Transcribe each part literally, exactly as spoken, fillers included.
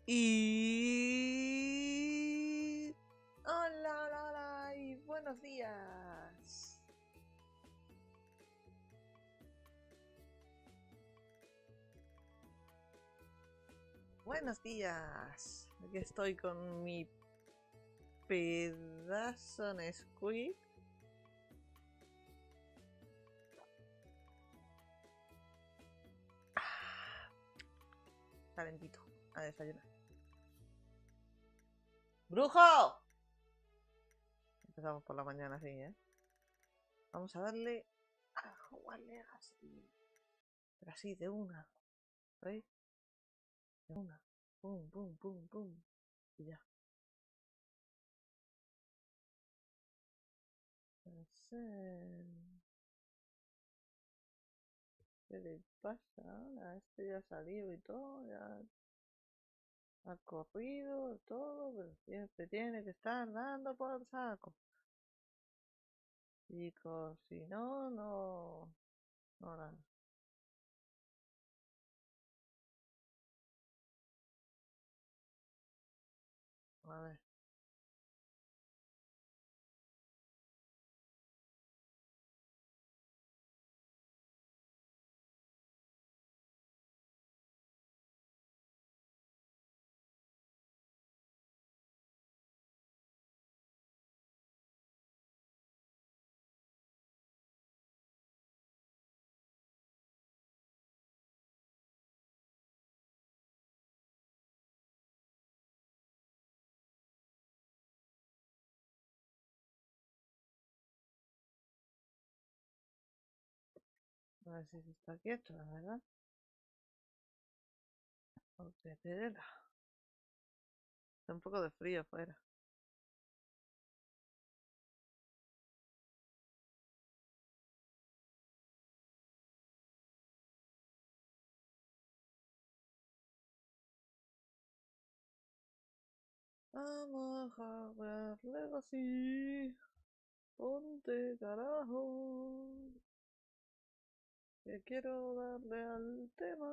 Y... Hola, hola, hola, y buenos días. Buenos días. Aquí estoy con mi pedazo Nesquik. Ah, calentito. A desayunar. ¡Brujo! Empezamos por la mañana así, ¿eh? Vamos a darle a Hogwarts Legacy. Pero así, de una. ¿Veis? De una. Pum, pum, pum, pum. Y ya. No sé. ¿Qué le pasa ahora? Este ya ha salido y todo, ya ha corrido todo, pero siempre tiene que estar dando por saco. Chicos, si no, no, no nada. A ver, a ver si se está quieto, la verdad. Porque tela. Está un poco de frío afuera. Vamos a verlo así. Ponte carajo. Que quiero darle al tema.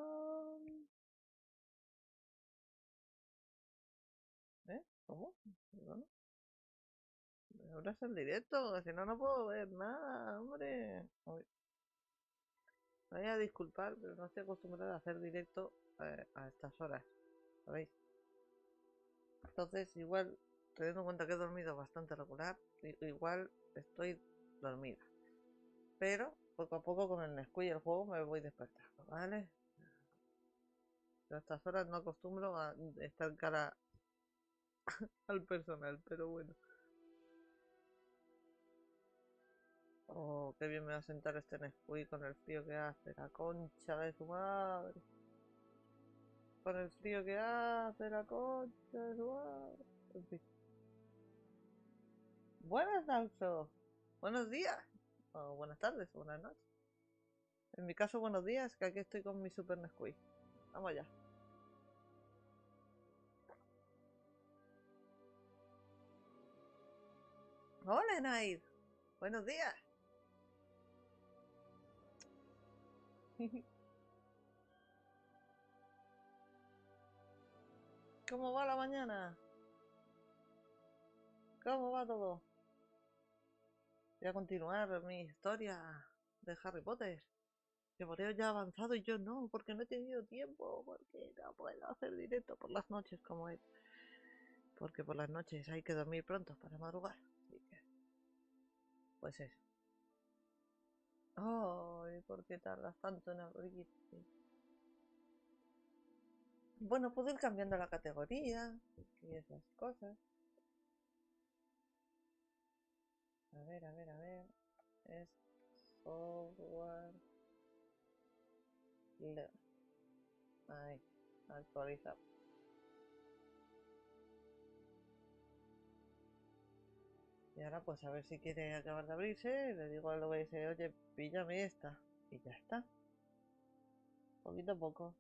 ¿Eh? ¿Cómo? ¿Perdón? Ahora es el directo, si no, no puedo ver nada, hombre. Uy, me voy a disculpar, pero no estoy acostumbrada a hacer directo eh, a estas horas, ¿sabéis? Entonces, igual, teniendo en cuenta que he dormido bastante regular, igual estoy dormida. Pero, poco a poco, con el Nesquik y el juego me voy despertando, ¿vale? Pero a estas horas no acostumbro a estar cara al personal, pero bueno. Oh, qué bien me va a sentar este Nesquik con el frío que hace, la concha de su madre. Con el frío que hace, la concha de su madre. En fin. Buenas, Nacho. Buenos días. O buenas tardes, o buenas noches. En mi caso, buenos días, que aquí estoy con mi Super Nesquik. Vamos allá. Hola, Nair. Buenos días. ¿Cómo va la mañana? ¿Cómo va todo? Voy a continuar mi historia de Harry Potter. Que Boreo ya ha avanzado y yo no, porque no he tenido tiempo, porque no puedo hacer directo por las noches como él. Porque por las noches hay que dormir pronto para madrugar. Así que, pues eso. Ay, ¿por qué tardas tanto en abrir? Bueno, puedo ir cambiando la categoría y esas cosas. A ver, a ver, a ver. Es Hogwarts. Ahí, actualizar. Y ahora pues a ver si quiere acabar de abrirse. Le digo al O B S, oye, píllame esta. Y ya está. Poquito a poco.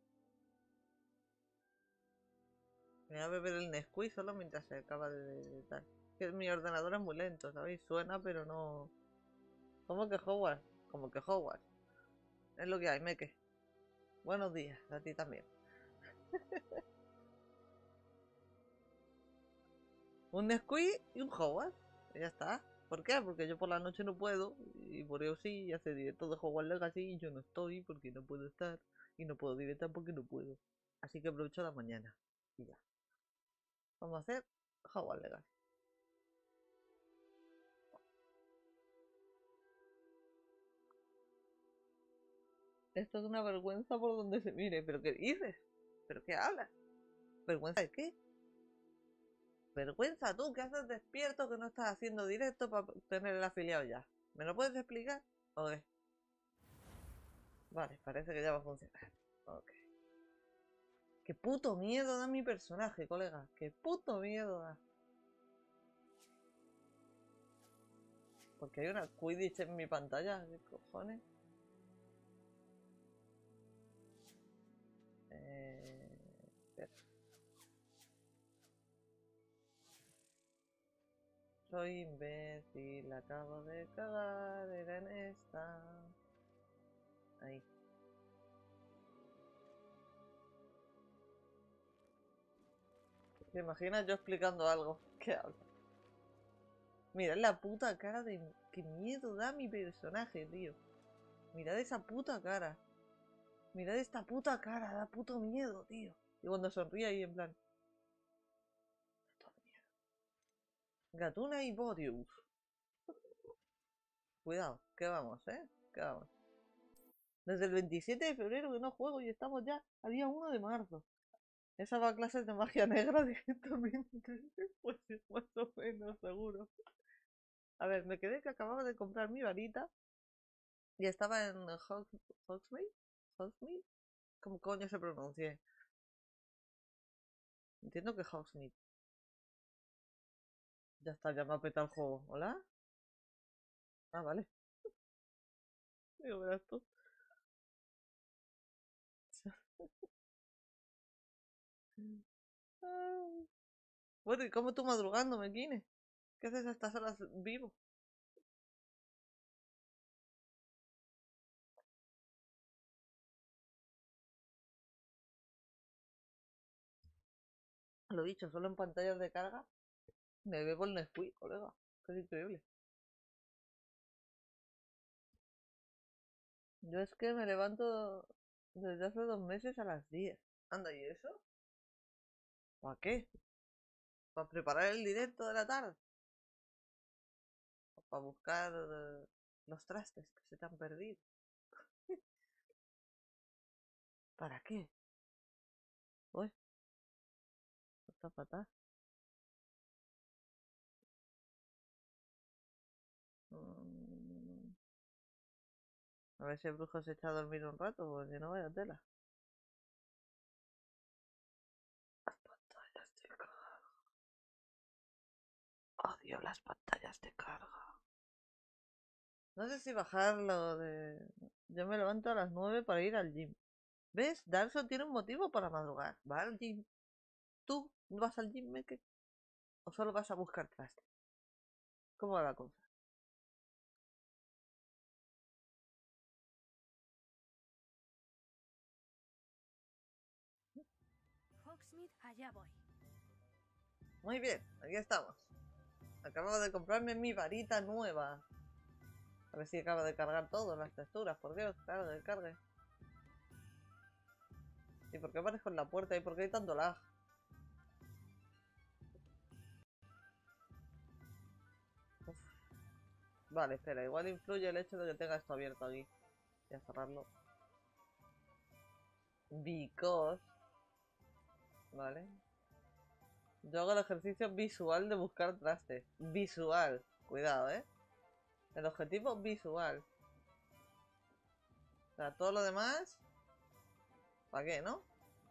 Me voy a beber el Nesquik solo mientras se acaba de, de tal. Que mi ordenador es muy lento, ¿sabéis? Suena, pero no. ¿Cómo que Hogwarts? Como que Hogwarts. Es lo que hay, meque. Buenos días, a ti también. Un Nesquik y un Hogwarts. Y ya está. ¿Por qué? Porque yo por la noche no puedo. Y por eso sí, y hace directo de Hogwarts Legacy y yo no estoy porque no puedo estar. Y no puedo directar porque no puedo. Así que aprovecho la mañana. Y ya. Vamos a hacer Hogwarts Legacy. Esto es una vergüenza por donde se mire. ¿Pero qué dices? ¿Pero qué hablas? ¿Vergüenza de qué? Vergüenza tú, que haces despierto que no estás haciendo directo para tener el afiliado ya. ¿Me lo puedes explicar? ¿O qué? Vale, parece que ya va a funcionar. Ok. Qué puto miedo da mi personaje, colega. Qué puto miedo da. Porque hay una Quidditch en mi pantalla. ¿Qué cojones? Eh... espera. Soy imbécil, acabo de cagar, era en esta. Ahí. ¿Te imaginas yo explicando algo? ¿Qué hablo? Mirad la puta cara de... Qué miedo da mi personaje, tío. Mirad esa puta cara. Mirad esta puta cara, da puto miedo, tío. Y cuando sonríe ahí en plan... Gatuna y Bodius. Cuidado, que vamos, ¿eh? Que vamos. Desde el veintisiete de febrero que no juego y estamos ya a día uno de marzo. Esa va a clases de magia negra directamente. Pues sí, más o menos, seguro. A ver, me quedé que acababa de comprar mi varita y estaba en Hogsmeade. ¿Hogsmeade? ¿Cómo coño se pronuncia? Entiendo que Hogsmeade. Ya está, ya me ha petado el juego. ¿Hola? Ah, vale. Digo, verás tú. Bueno, ¿y cómo tú madrugando, Mequine? ¿Qué haces a estas horas vivo? Lo dicho, solo en pantallas de carga me bebo el Nesquik, colega. Que es increíble. Yo es que me levanto desde hace dos meses a las diez. Anda, ¿y eso? ¿Para qué? ¿Para preparar el directo de la tarde? ¿O para buscar eh, los trastes que se te han perdido? ¿Para qué? Uy, está fatal. Mm, a ver si el brujo se echa a dormir un rato, porque si no vaya tela. Las pantallas de carga. Odio las pantallas de carga. No sé si bajarlo de... Yo me levanto a las nueve para ir al gym. ¿Ves? Darso tiene un motivo para madrugar. Va al gym. ¿Tú no vas al gym, Meke? ¿O solo vas a buscar traste? ¿Cómo va la cosa? Hogsmeade, allá voy. Muy bien, aquí estamos. Acabo de comprarme mi varita nueva. A ver si acaba de cargar todo, las texturas. ¿Por qué? Cargue, cargue. ¿Y por qué aparezco en la puerta? ¿Y por qué hay tanto lag? Uf. Vale, espera, igual influye el hecho de que tenga esto abierto aquí. Voy a cerrarlo. Because... Vale. Yo hago el ejercicio visual de buscar trastes. Visual. Cuidado, ¿eh? El objetivo visual. O sea, todo lo demás... ¿Para qué, no?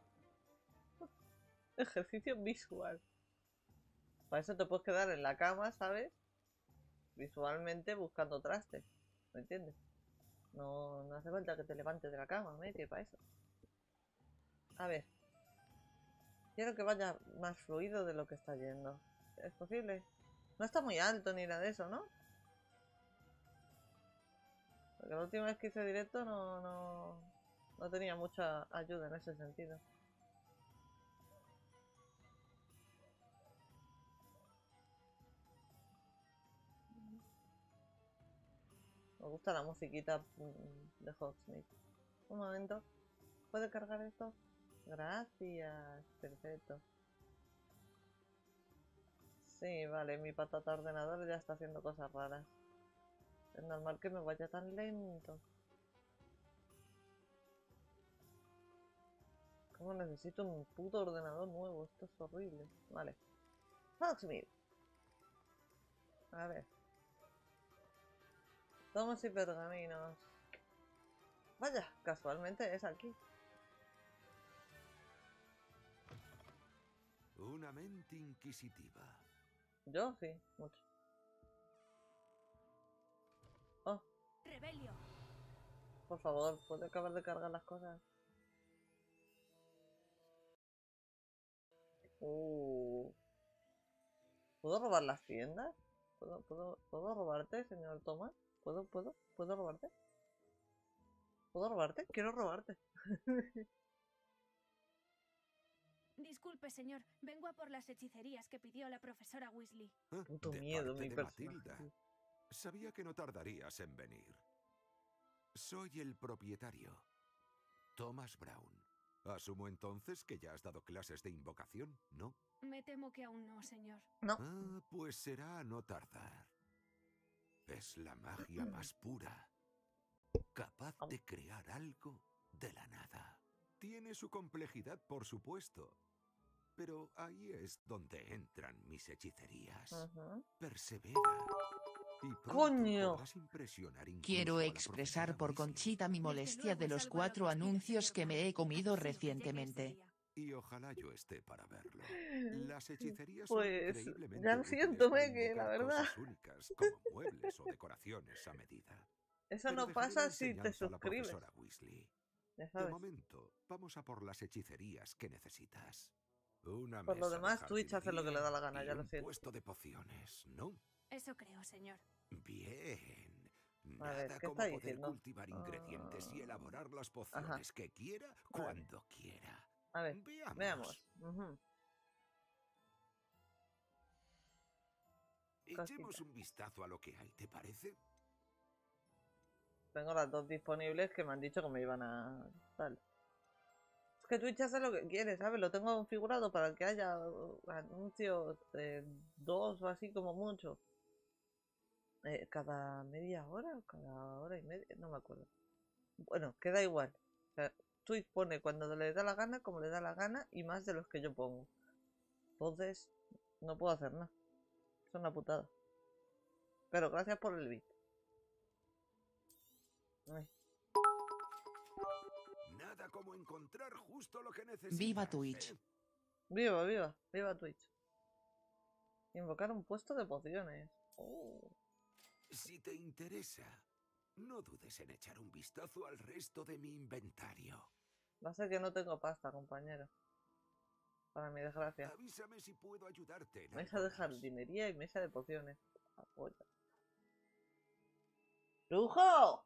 Ejercicio visual. Para eso te puedes quedar en la cama, ¿sabes? Visualmente buscando trastes. ¿Me entiendes? No, no hace falta que te levantes de la cama, mete para eso. A ver. Quiero que vaya más fluido de lo que está yendo. ¿Es posible? No está muy alto ni nada de eso, ¿no? Porque la última vez que hice directo no, no, no tenía mucha ayuda en ese sentido. Me gusta la musiquita mm, de Hogsmeade. Un momento. ¿Puede cargar esto? Gracias. Perfecto. Sí, vale, mi patata ordenador ya está haciendo cosas raras. Es normal que me vaya tan lento. Como necesito un puto ordenador nuevo, esto es horrible. Vale. Hogsmeade. A ver. Tomos y pergaminos. Vaya, casualmente es aquí. Una mente inquisitiva. Yo sí, mucho. Oh, Rebelio. por favor, ¿puedo acabar de cargar las cosas? Uh. ¿Puedo robar las tiendas? ¿Puedo, puedo, ¿puedo robarte, señor Thomas? ¿Puedo, puedo, puedo robarte? ¿Puedo robarte? Quiero robarte. Disculpe, señor. Vengo a por las hechicerías que pidió la profesora Weasley. Ah, Puto de miedo, parte mi de personaje. Matilda. Sabía que no tardarías en venir. Soy el propietario, Thomas Brown. Asumo entonces que ya has dado clases de invocación, ¿no? Me temo que aún no, señor. No. Ah, pues será a no tardar. Es la magia más pura, capaz de crear algo de la nada. Tiene su complejidad, por supuesto, pero ahí es donde entran mis hechicerías. Uh-huh. Persevera. Y pronto ¡Coño! podrás impresionar incluso Quiero a la expresar profesora por Weasley. Conchita mi Desde molestia luego de es los algo a lo cuatro que aspiro, anuncios señor que me he Potter. comido Si lo que llegue ese recientemente. día. Y ojalá yo esté para verlo. Las hechicerías Pues, son increíblemente ya lo útiles siento, para Meque, la invocar verdad. cosas únicas, como muebles o decoraciones a medida. Eso Pero no dejaré la pasa si te enseñanza a la suscribes. profesora Weasley. Ya De sabes. momento, vamos a por las hechicerías que necesitas. Una Por lo mesa demás, de Twitch hace lo que le da la gana, jardinería ya y lo un siento. puesto de pociones, ¿no? Eso creo, señor. Bien. A ver, Nada ¿qué como está poder diciendo? cultivar ingredientes y Ah, elaborar las Ajá, pociones que quiera vale. cuando quiera. A ver, Veamos. veamos. Ujú. Echemos Cositas. un vistazo a lo que hay, ¿te parece? Tengo las dos disponibles que me han dicho que me iban a... Tal. Es que Twitch hace lo que quiere, ¿sabes? Lo tengo configurado para que haya uh, anuncios eh, dos o así como mucho. Eh, cada media hora o cada hora y media, no me acuerdo. Bueno, queda igual. O sea, Twitch pone cuando le da la gana, como le da la gana y más de los que yo pongo. Entonces, no puedo hacer nada. Es una putada. Pero gracias por el beat. Ay. Nada como encontrar justo lo que necesitas. Viva Twitch. ¿eh? Viva, viva, viva Twitch. Invocar un puesto de pociones. Oh. Si te interesa, no dudes en echar un vistazo al resto de mi inventario. Va a ser que no tengo pasta, compañero. Para mi desgracia. Avísame si puedo ayudarte en Mesa algo de más. jardinería y mesa de pociones. La polla. ¡Brujo!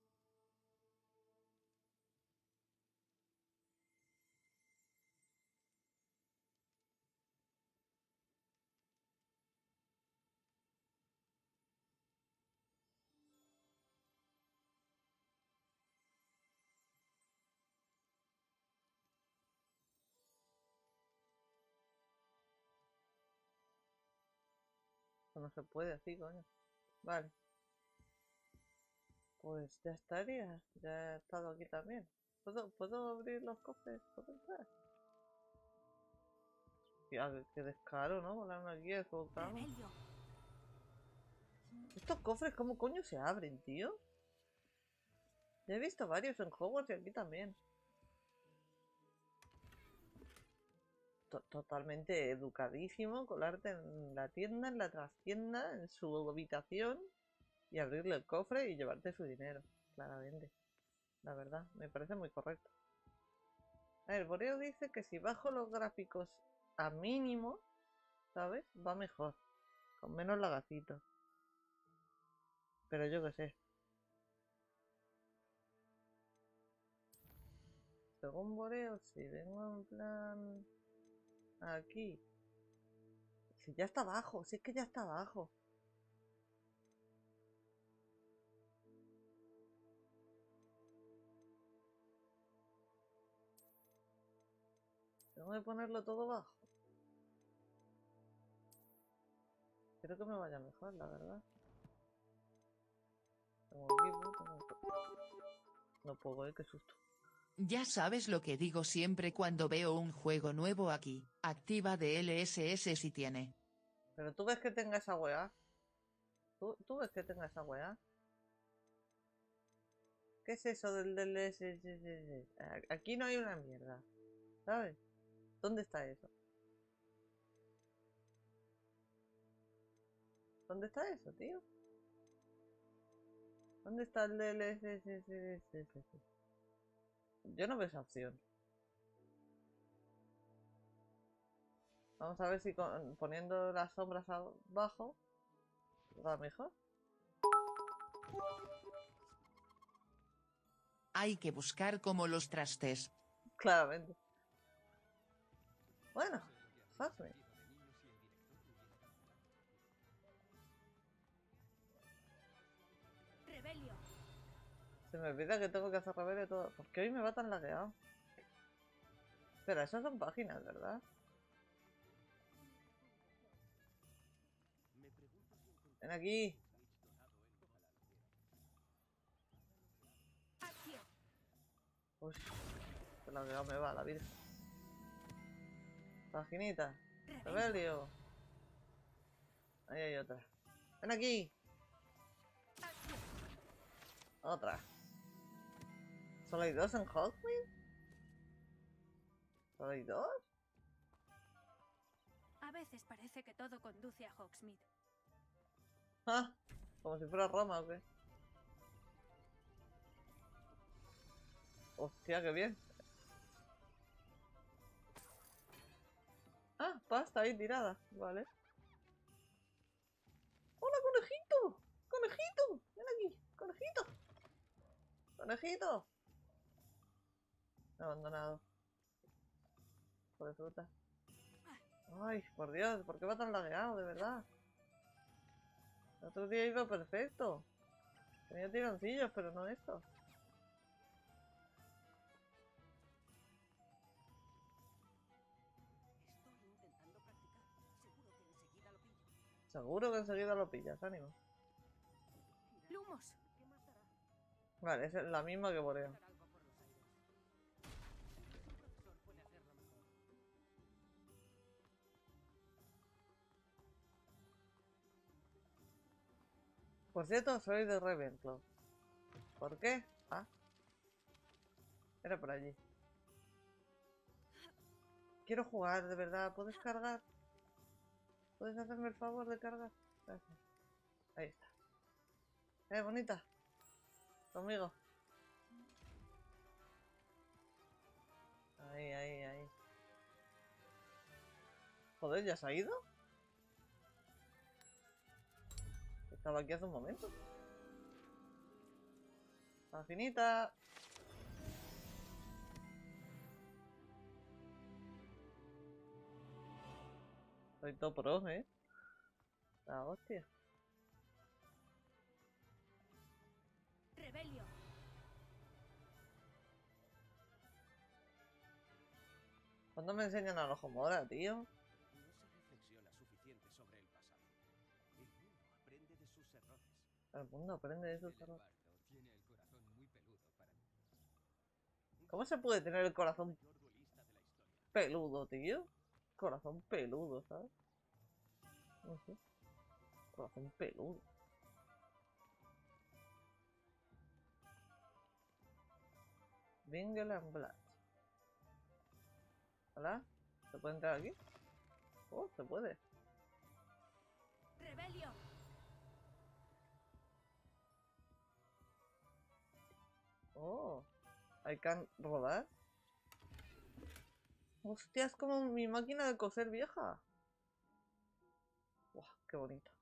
No se puede así, coño. Vale. Pues ya estaría. Ya he estado aquí también. ¿Puedo, ¿puedo abrir los cofres? ¿Puedo entrar? Hostia, qué, qué descaro, ¿no? Volarme aquí, desbocado. Rebelio. ¿Estos cofres cómo coño se abren, tío? Ya he visto varios en Hogwarts y aquí también. To- Totalmente educadísimo, colarte en la tienda, en la trastienda, en su habitación y abrirle el cofre y llevarte su dinero. Claramente. La verdad, me parece muy correcto. A ver, Boreo dice que si bajo los gráficos a mínimo, ¿sabes? Va mejor. Con menos lagacitos. Pero yo qué sé. Según Boreo, si vengo en plan... Aquí. Si ya está abajo, si es que ya está abajo. Tengo que ponerlo todo bajo. Quiero que me vaya mejor, la verdad. Tengo equipo, tengo... No puedo, eh, qué susto. Ya sabes lo que digo siempre cuando veo un juego nuevo aquí. Activa D L S S si tiene. Pero tú ves que tenga esa weá. ¿Tú, tú ves que tenga esa weá. ¿Qué es eso del D L S S? Aquí no hay una mierda. ¿Sabes? ¿Dónde está eso? ¿Dónde está eso, tío? ¿Dónde está el D L S S? Yo no veo esa opción. Vamos a ver si con, poniendo las sombras abajo va mejor. Hay que buscar como los trastes. Claramente. Bueno, hazme. Rebelio. Se me olvida que tengo que hacer rebelde todo. ¿Por qué hoy me va tan lagueado? Espera, esas son páginas, ¿verdad? Ven aquí. Acción. Uy, qué lagueado me va la vida. Paginita. Rebelio. Ahí hay otra. Ven aquí. Acción. Otra. ¿Solo hay dos en Hogsmeade? ¿Solo hay dos? A veces parece que todo conduce a Hogsmeade. Ah, como si fuera Roma o qué. Hostia, qué bien. Ah, pasta ahí tirada. Vale. ¡Hola, conejito! ¡Conejito! ¡Ven aquí! ¡Conejito! ¡Conejito! Abandonado. Por de fruta. Ay, por Dios, ¿por qué va tan lagueado, de verdad? El otro día iba perfecto. Tenía tironcillos, pero no esto. Seguro que enseguida lo pillas, ánimo. Lumos. Vale, esa es la misma que Boreo. Por cierto, soy de Ravenclaw. ¿Por qué? Ah. Era por allí. Quiero jugar, de verdad. ¿Puedes cargar? ¿Puedes hacerme el favor de cargar? Gracias. Ahí está. Eh, bonita. Conmigo. Ahí, ahí, ahí. Joder, ¿ya se ha ido? Estaba aquí hace un momento. Paginita. Soy todo pro, ¿eh? La hostia. Rebelio. ¿Cuándo me enseñan a los Homora, tío? No se reflexiona suficiente sobre el pasado. El mundo aprende de sus errores. El mundo aprende de sus errores. Tiene el corazón muy peludo para mí. ¿Cómo se puede tener el corazón Mayor duelista de la historia. peludo, tío? Corazón peludo, ¿sabes? No sé. Corazón peludo. Bingle and Black. ¿Hola? ¿Se puede entrar aquí? Oh, se puede. Rebelio. Oh. I can rodar. Hostia, es como mi máquina de coser vieja. Wow, qué bonito.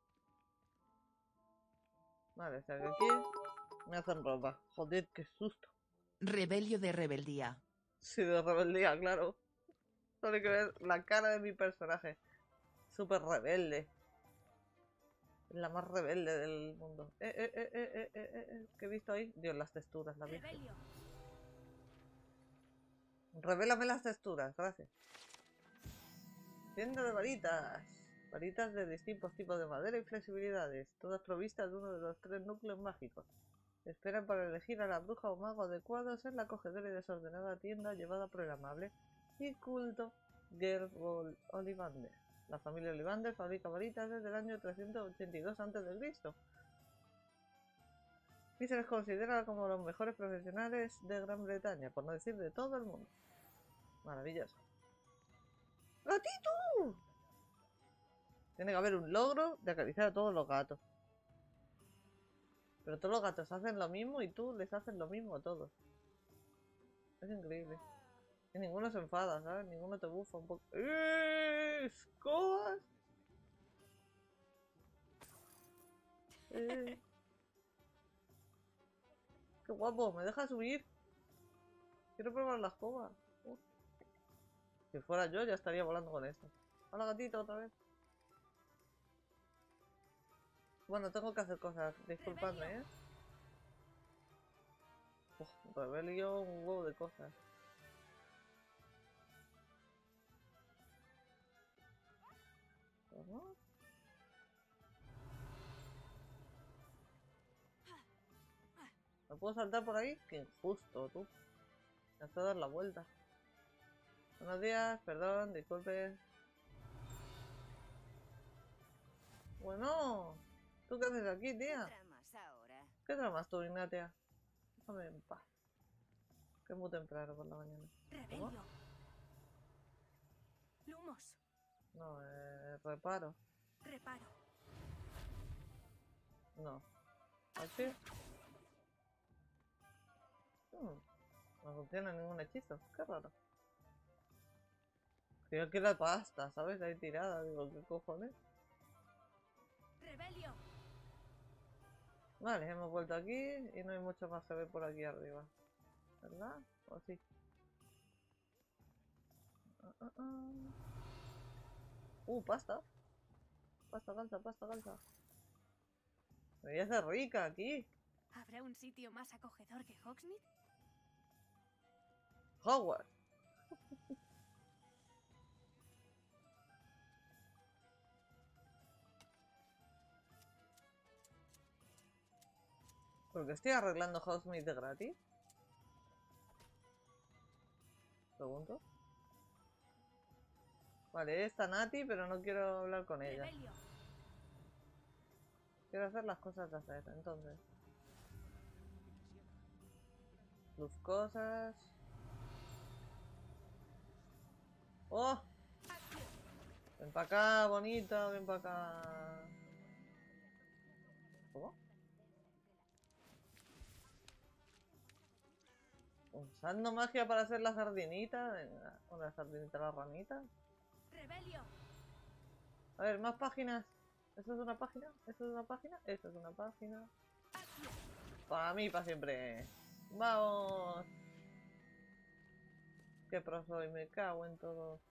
Vale, o sea que aquí me hacen ropa. Joder, qué susto. Rebelio de rebeldía. Sí, de rebeldía, claro. Solo hay que ver la cara de mi personaje. Súper rebelde. La más rebelde del mundo. Eh, eh, eh, eh, eh, eh, eh, ¿qué he visto ahí? Dios, las texturas, la vi. Rebelio. Revélame las texturas, gracias. Tienda de varitas. Varitas de distintos tipos de madera y flexibilidades, todas provistas de uno de los tres núcleos mágicos. Esperan para elegir a la bruja o mago adecuados en la acogedora y desordenada tienda llevada por el amable y culto Geralt Ollivander. La familia Ollivander fabrica varitas desde el año trescientos ochenta y dos antes de Cristo y se les considera como los mejores profesionales de Gran Bretaña, por no decir de todo el mundo. Maravilloso. ¡Gatito! Tiene que haber un logro de acariciar a todos los gatos. Pero todos los gatos hacen lo mismo y tú les haces lo mismo a todos. Es increíble. Y ninguno se enfada, ¿sabes? Ninguno te bufa un poco. ¡Eh! ¡Escobas! ¡Eh! ¡Qué guapo! ¿Me deja subir? Quiero probar la escoba. Uh. Si fuera yo, ya estaría volando con esto. Hola, gatito, otra vez. Bueno, tengo que hacer cosas. Disculpadme, ¿eh? Uf, Rebelio, un huevo de cosas. ¿Cómo? ¿Me puedo saltar por ahí? Qué injusto, tú. Me has de dar la vuelta. Buenos días, perdón, disculpe. Bueno, ¿tú qué haces aquí, tía? ¿Qué tramas ahora? ¿Qué tramas tú, Ignatia? Déjame en paz. Que es muy temprano por la mañana. Rebelio. Lumos. No, eh, reparo. Reparo. No. ¿Así? Hmm, no funciona ningún hechizo. Qué raro. Creo que la pasta, ¿sabes? Ahí tirada. Digo, ¿qué cojones? Rebelio. Vale, hemos vuelto aquí y no hay mucho más que ver por aquí arriba. ¿Verdad? ¿O sí? Uh, uh, uh. uh pasta. Pasta, calza, pasta, calza. Me voy a hacer rica aquí. ¿Habrá un sitio más acogedor que Hogsmeade? Hogwarts. ¿Por qué estoy arreglando Hogsmeade de gratis? Pregunto. Vale, está Nati, pero no quiero hablar con ella. Rebelio. Quiero hacer las cosas de hacer, entonces. Tus cosas. ¡Oh! Ven para acá, bonita, ven para acá. ¿Cómo? Usando magia para hacer la sardinita. Venga, una sardinita a la ranita. Rebelio. A ver, más páginas. ¿Esto es una página? ¿Esto es una página? Esto es una página. Para mí, para siempre. ¡Vamos! Qué pro soy, me cago en todo.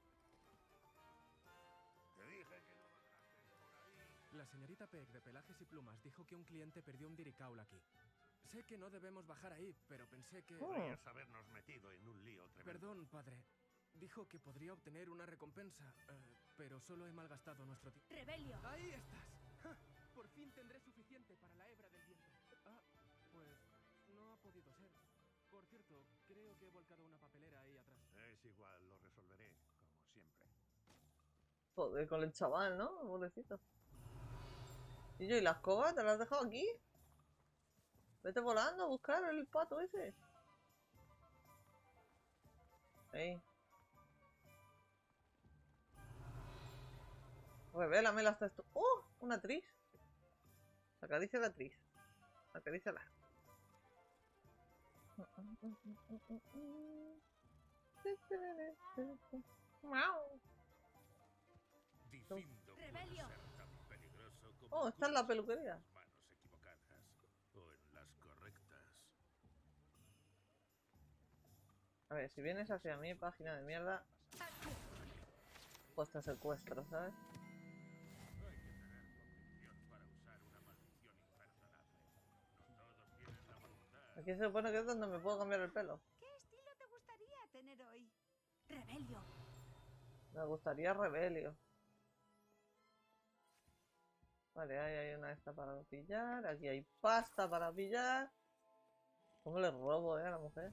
La señorita Peck de Pelajes y Plumas dijo que un cliente perdió un diricaul aquí. Sé que no debemos bajar ahí, pero pensé que... Podrías habernos metido en un lío tremendo. Perdón, padre. Dijo que podría obtener una recompensa, eh, pero solo he malgastado nuestro tiempo. Rebelio. ¡Ahí estás! ¡Ja! Por fin tendré suficiente para la hebra del viento. Ah, pues no ha podido ser. Por cierto, creo que he volcado una papelera ahí atrás. Es igual, lo resolveré, como siempre. Joder, con el chaval, ¿no? Pobrecito. ¿Y yo, y la escoba? ¿Te la has dejado aquí? Vete volando a buscar el pato ese. Ahí. Revélame las texturas. ¡Oh! Una tris. Acaricia la tris. Acaríciala. Miau. Difindo puede Rebelio. ser tan peligroso como Oh, está en la tú peluquería. en manos equivocadas o en las correctas. A ver, si vienes hacia mí, página de mierda, pues te secuestro, ¿sabes? Hay que tener convicción para usar una maldición imperdonable. No todos tienen la voluntad. Aquí se supone que es donde me puedo cambiar el pelo. ¿Qué estilo te gustaría tener hoy? Rebelio. Me gustaría Rebelio. Vale, ahí hay una esta para pillar. Aquí hay pasta para pillar. ¿Cómo le robo, eh, a la mujer?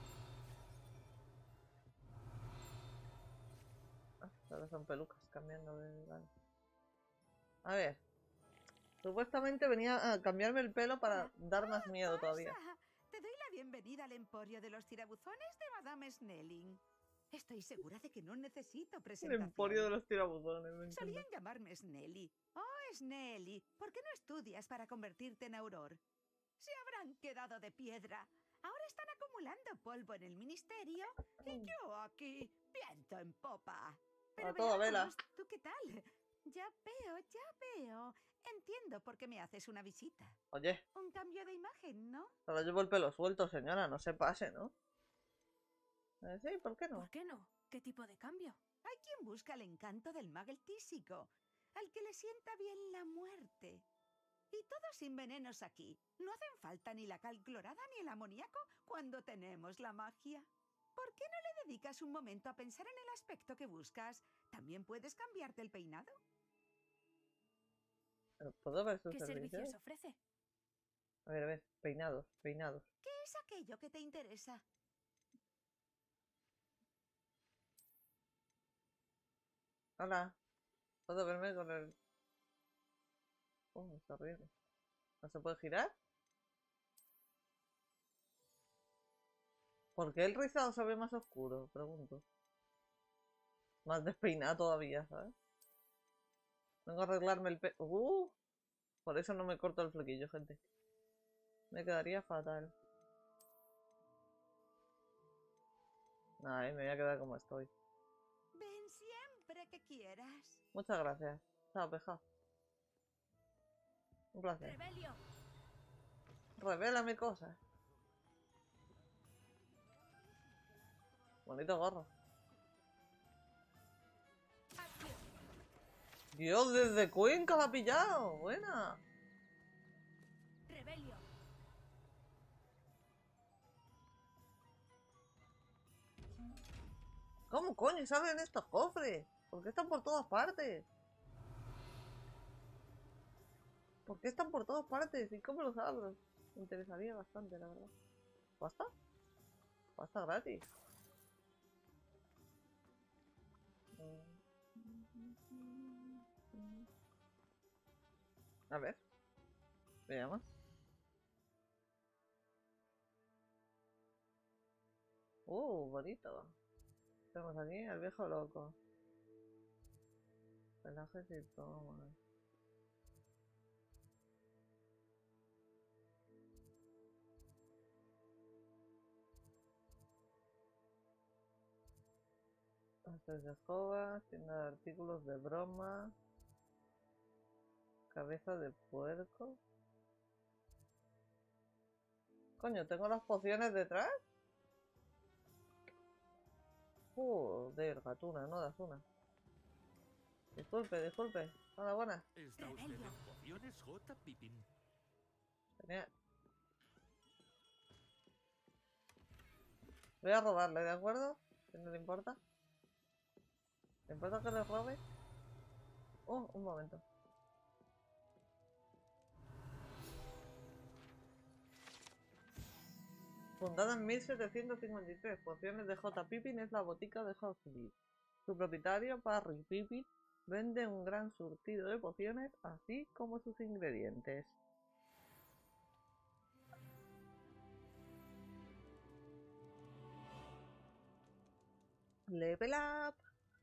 Ah, ahora son pelucas cambiando de... Vale. A ver. Supuestamente venía a cambiarme el pelo para dar más miedo todavía. Pasa. Te doy la bienvenida al emporio de los tirabuzones de Madame Snelling. Estoy segura de que no necesito El presentación. emporio de los tirabuzones, me encanta. Solían llamarme Snelly. Oh, Snelly, ¿por qué no estudias para convertirte en auror? Se habrán quedado de piedra. Ahora están acumulando polvo en el ministerio y yo aquí, viento en popa. Pero A toda vela. veamos, ¿tú qué tal? Ya veo, ya veo. Entiendo por qué me haces una visita. Oye, Un cambio de imagen, ¿no? solo llevo el pelo suelto, señora, no se pase, ¿no? Eh, sí, ¿por qué no? ¿Por qué no? ¿Qué tipo de cambio? Hay quien busca el encanto del magel tísico, al que le sienta bien la muerte. Y todo sin venenos aquí. No hacen falta ni la cal clorada ni el amoníaco cuando tenemos la magia. ¿Por qué no le dedicas un momento a pensar en el aspecto que buscas? ¿También puedes cambiarte el peinado? ¿Puedo ver sus ¿Qué servicios? servicios ofrece? A ver, a ver, peinados, peinados. ¿Qué es aquello que te interesa? Hola. ¿Puedo verme con el...? Oh, está horrible. ¿No se puede girar? ¿Por qué el rizado se ve más oscuro? Pregunto. Más despeinado todavía, ¿sabes? Vengo a arreglarme el pelo. Uh, por eso no me corto el flequillo, gente. Me quedaría fatal. Ay, me voy a quedar como estoy. Ven siempre que quieras. Muchas gracias. Chao, peja. Un placer. Rebelio. Revélame cosas. Bonito gorro. Acción. Dios, desde Cuenca la ha pillado. Buena. Rebelio. ¿Cómo coño salen estos cofres? ¿Por qué están por todas partes? ¿Por qué están por todas partes? ¿Y cómo los abro? Me interesaría bastante, la verdad. ¿Pasta? Pasta gratis. A ver. Veamos. Uh, bonito. Tenemos aquí al viejo loco. Pelajes y toma. Pastas de escoba, tienda de artículos de broma. Cabeza de puerco. Coño, ¿tengo las pociones detrás? Joder, gatuna, no das una. Disculpe, disculpe. Hola, buenas. ¿Está usted en Pociones J. Pippin? Tenía... Voy a robarle, ¿de acuerdo? Si no le importa. ¿Le importa que le robe? Oh, un momento. Fundada en mil setecientos cincuenta y tres, Pociones de J. Pippin es la botica de Hogsmeade. Su propietario, Parry Pippin, vende un gran surtido de pociones, así como sus ingredientes. Level up.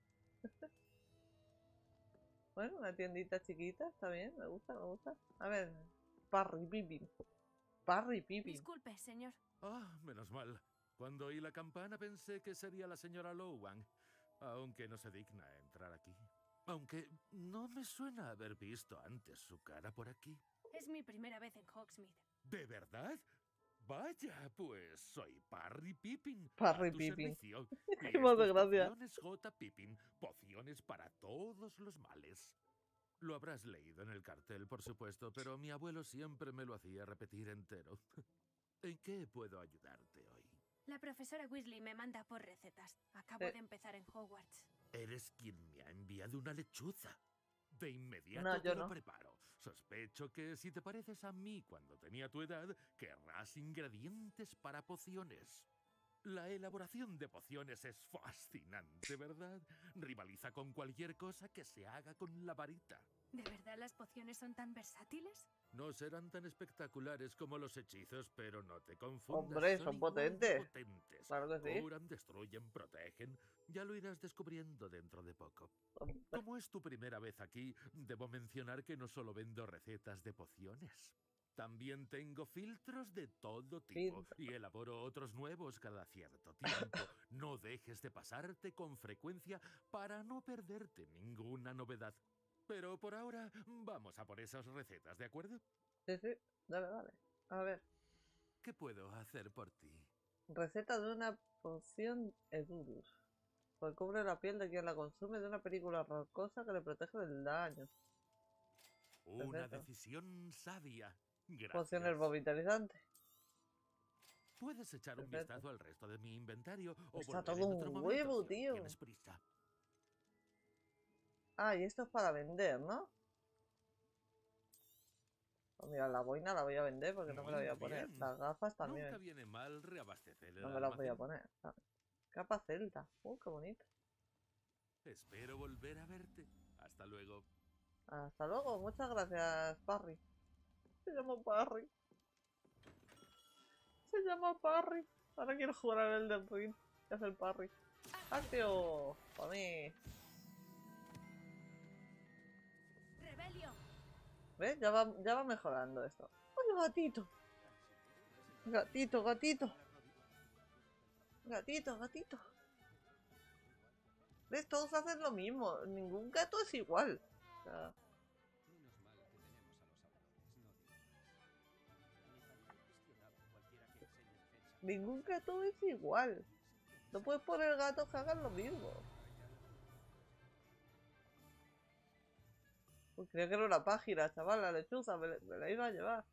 Bueno, una tiendita chiquita, está bien, me gusta, me gusta. A ver, Parry Pippin. Parry Pippin. Disculpe, señor. Ah, menos mal. Cuando oí la campana pensé que sería la señora Lowan, aunque no se digna entrar aquí. Aunque no me suena haber visto antes su cara por aquí. Es mi primera vez en Hogsmeade. ¿De verdad? Vaya, pues soy Parry Pippin. Parry a tu Pippin. servicio. Qué más de gracia. Pociones J. Pippin, pociones para todos los males. Lo habrás leído en el cartel, por supuesto, pero mi abuelo siempre me lo hacía repetir entero. ¿En qué puedo ayudarte hoy? La profesora Weasley me manda por recetas. Acabo Eh. de empezar en Hogwarts. Eres quien me ha enviado una lechuza. De inmediato No, yo te lo no. preparo. Sospecho que si te pareces a mí cuando tenía tu edad, querrás ingredientes para pociones. La elaboración de pociones es fascinante, ¿verdad? Rivaliza con cualquier cosa que se haga con la varita. ¿De verdad las pociones son tan versátiles? No serán tan espectaculares como los hechizos, pero no te confundas. Hombre, son igual de potentes. potentes. Claro que sí. Curan, destruyen, protegen. Ya lo irás descubriendo dentro de poco. Hombre. Como es tu primera vez aquí, debo mencionar que no solo vendo recetas de pociones. También tengo filtros de todo tipo Filtro. y elaboro otros nuevos cada cierto tiempo. No dejes de pasarte con frecuencia para no perderte ninguna novedad. Pero por ahora, vamos a por esas recetas, ¿de acuerdo? Sí, sí. Dale, dale. A ver. ¿Qué puedo hacer por ti? Receta de una poción Edurus. Recubre la piel de quien la consume de una película rocosa que le protege del daño. Una Perfecto. decisión sabia. Gracias. Pociones revitalizantes. Puedes echar un Perfecto. vistazo al resto de mi inventario o Está volver todo en un otro momento, huevo, si tío. tienes prisa. Ah, y esto es para vender, ¿no? Pues mira, la boina la voy a vender porque no me la voy a Muy poner. bien. Las gafas también. Nunca viene mal reabastecer el No me las voy a almacén. poner. ¿sabes? Capa celta. Uh, qué bonito. Espero volver a verte. Hasta luego. Hasta luego. Muchas gracias, Parry. Se llama Parry. Se llama Parry. Ahora quiero jugar al Elden Ring. ¿Qué hace el Parry? ¡Actio! Para mí. ¡Rebelio! ¿Ves? Ya va, ya va mejorando esto. ¡Ay, gatito! Gatito, gatito. Gatito, gatito. ¿Ves? Todos hacen lo mismo. Ningún gato es igual. O sea, Menos mal que tenemos a los autores, no digo. Me faría cuestionable cualquiera que enseñe defensa. ningún gato es igual. No puedes poner gatos que hagan lo mismo. Uy, creía que era una página, chaval, la lechuza. Me, me la iba a llevar.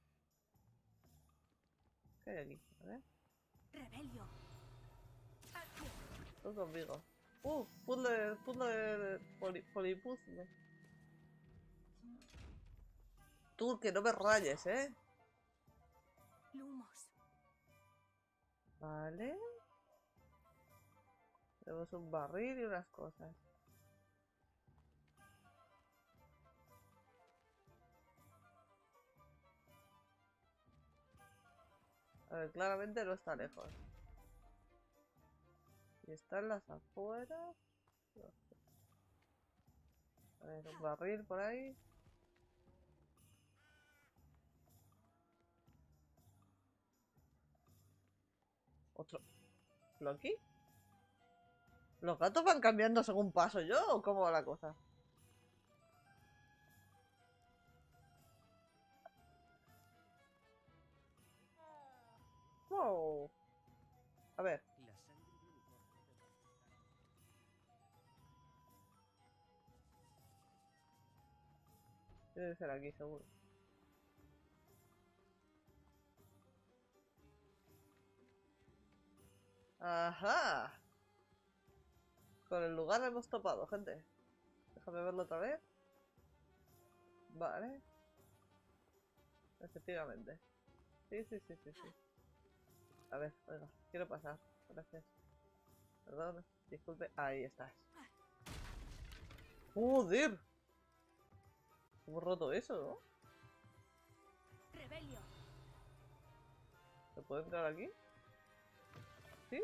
¿Qué hay aquí? A ver. ¡Rebelio! ¡Actio! Tú conmigo. Uh, puzzle, puzzle, poli, polipuzzle. Tú, que no me rayes, ¿eh? ¡Lumos! Vale. Tenemos un barril y unas cosas. A ver, claramente no está lejos. Y están las afueras. No sé. A ver, un barril por ahí. Otro. ¿Floki? ¿Los gatos van cambiando según paso yo o cómo va la cosa? Wow. A ver. La sangre de unicornio de Blanchester. Debe ser aquí, seguro. ¡Ajá! Con el lugar hemos topado, gente. Déjame verlo otra vez. Vale. Efectivamente. Sí, sí, sí, sí, sí. A ver, oiga, quiero pasar. Gracias. Perdón, disculpe. Ahí estás. ¡Joder! Hemos roto eso, ¿no? ¡Rebelio! ¿Se puede entrar aquí? Sí.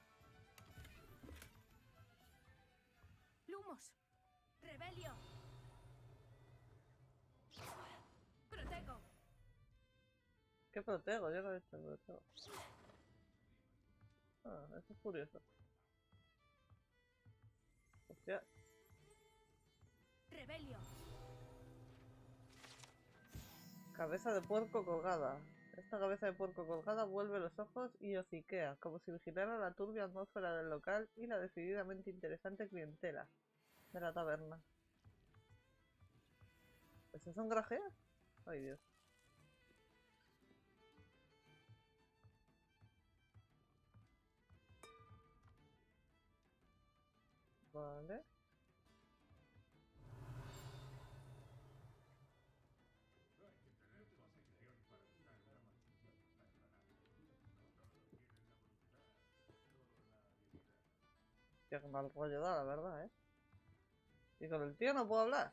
¡Lumos! ¡Rebelio! ¡Protego! ¿Qué protego? Yo no he hecho protego. Ah, eso es curioso. Hostia. ¡Rebelio! Cabeza de puerco colgada. Esta cabeza de puerco colgada vuelve los ojos y hociquea, como si vigilara la turbia atmósfera del local y la decididamente interesante clientela de la taberna. ¿Esos son grajeas? Ay, Dios. Vale. Qué mal rollo da, la verdad, ¿eh? Y con el tío no puedo hablar.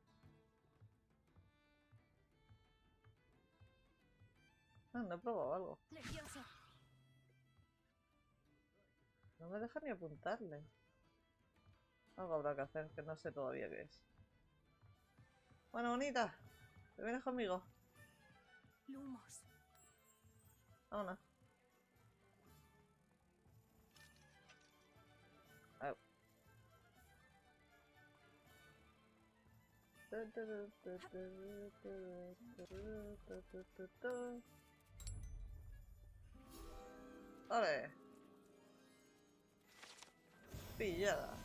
Ah, no he probado algo. Levioso. No me deja ni apuntarle. Algo habrá que hacer, que no sé todavía qué es. Bueno, bonita. ¿Te vienes conmigo? Lumos. Vámonos. Au. Vale. Pillada.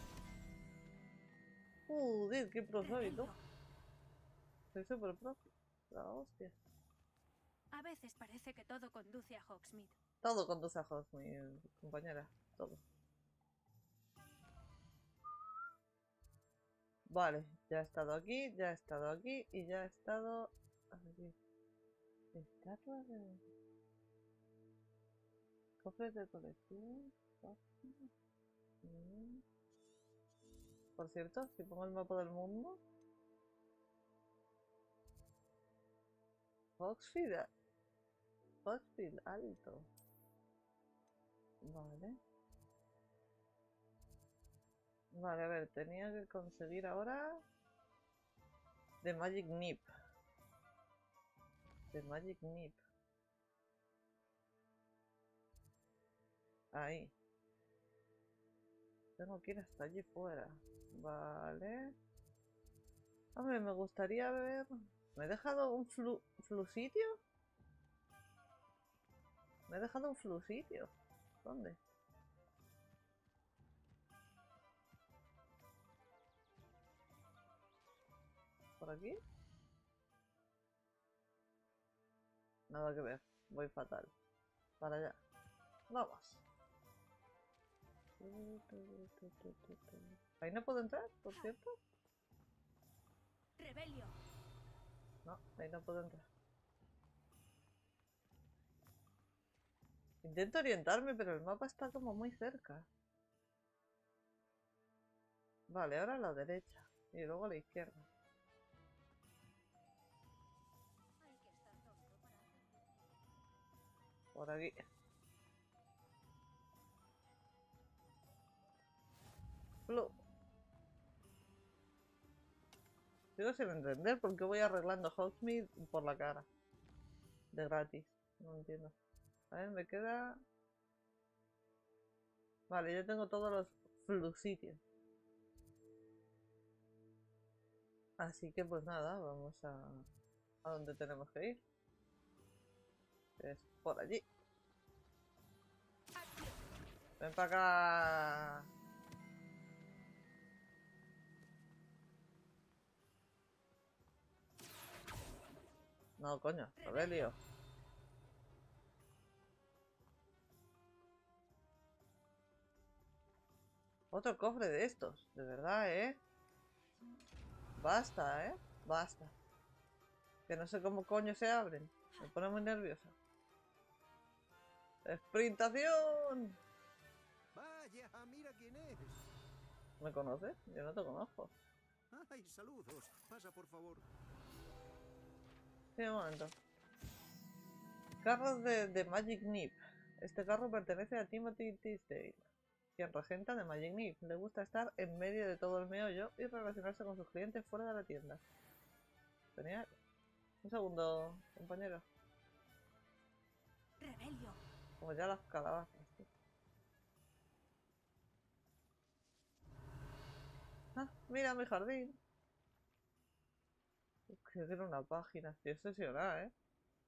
Joder, qué pro soy, tú. Soy super pro. La hostia. A veces parece que todo conduce a Hogsmeade. Todo conduce a Hogs, mi compañera. Todo. Vale, ya he estado aquí, ya he estado aquí y ya he estado aquí. Estatua de... Cofres de colección. Mm. Por cierto, si pongo el mapa del mundo. Hogsfield. Hogsfield alto. Vale. Vale, a ver, tenía que conseguir ahora The Magic Nip. The Magic Nip. Ahí. Tengo que ir hasta allí fuera. Vale. Hombre, me gustaría ver... ¿Me he dejado un flu... flusitio? ¿Me he dejado un flusitio? ¿Dónde? ¿Por aquí? Nada que ver. Voy fatal. Para allá. Vamos. Ahí no puedo entrar, por cierto. Rebelio. No, ahí no puedo entrar. Intento orientarme, pero el mapa está como muy cerca. Vale, ahora a la derecha. Y luego a la izquierda. Por aquí. Flu. Sigo sin entender por qué voy arreglando Hogsmeade por la cara. De gratis. No entiendo. A ver, me queda... Vale, yo tengo todos los flusitios. Así que pues nada, vamos a... a donde tenemos que ir. Es por allí. Ven para acá. No, coño, Rebelio. Otro cofre de estos, de verdad, ¿eh? Basta, ¿eh? Basta. Que no sé cómo coño se abren. Me pone muy nerviosa. ¡Sprintación! Vaya, mira quién es. ¿Me conoces? Yo no te conozco. Ay, saludos. Pasa, por favor. Sí, un momento. Carros de, de Magic Nip. Este carro pertenece a Timothy Tisdale, quien regenta de Magic Nip. Le gusta estar en medio de todo el meollo y relacionarse con sus clientes fuera de la tienda. Genial. Un segundo, compañero. Rebelio. Como ya las calabazas. ¿Sí? Ah, mira mi jardín. Creo que era una página. Estoy obsesionada, ¿eh?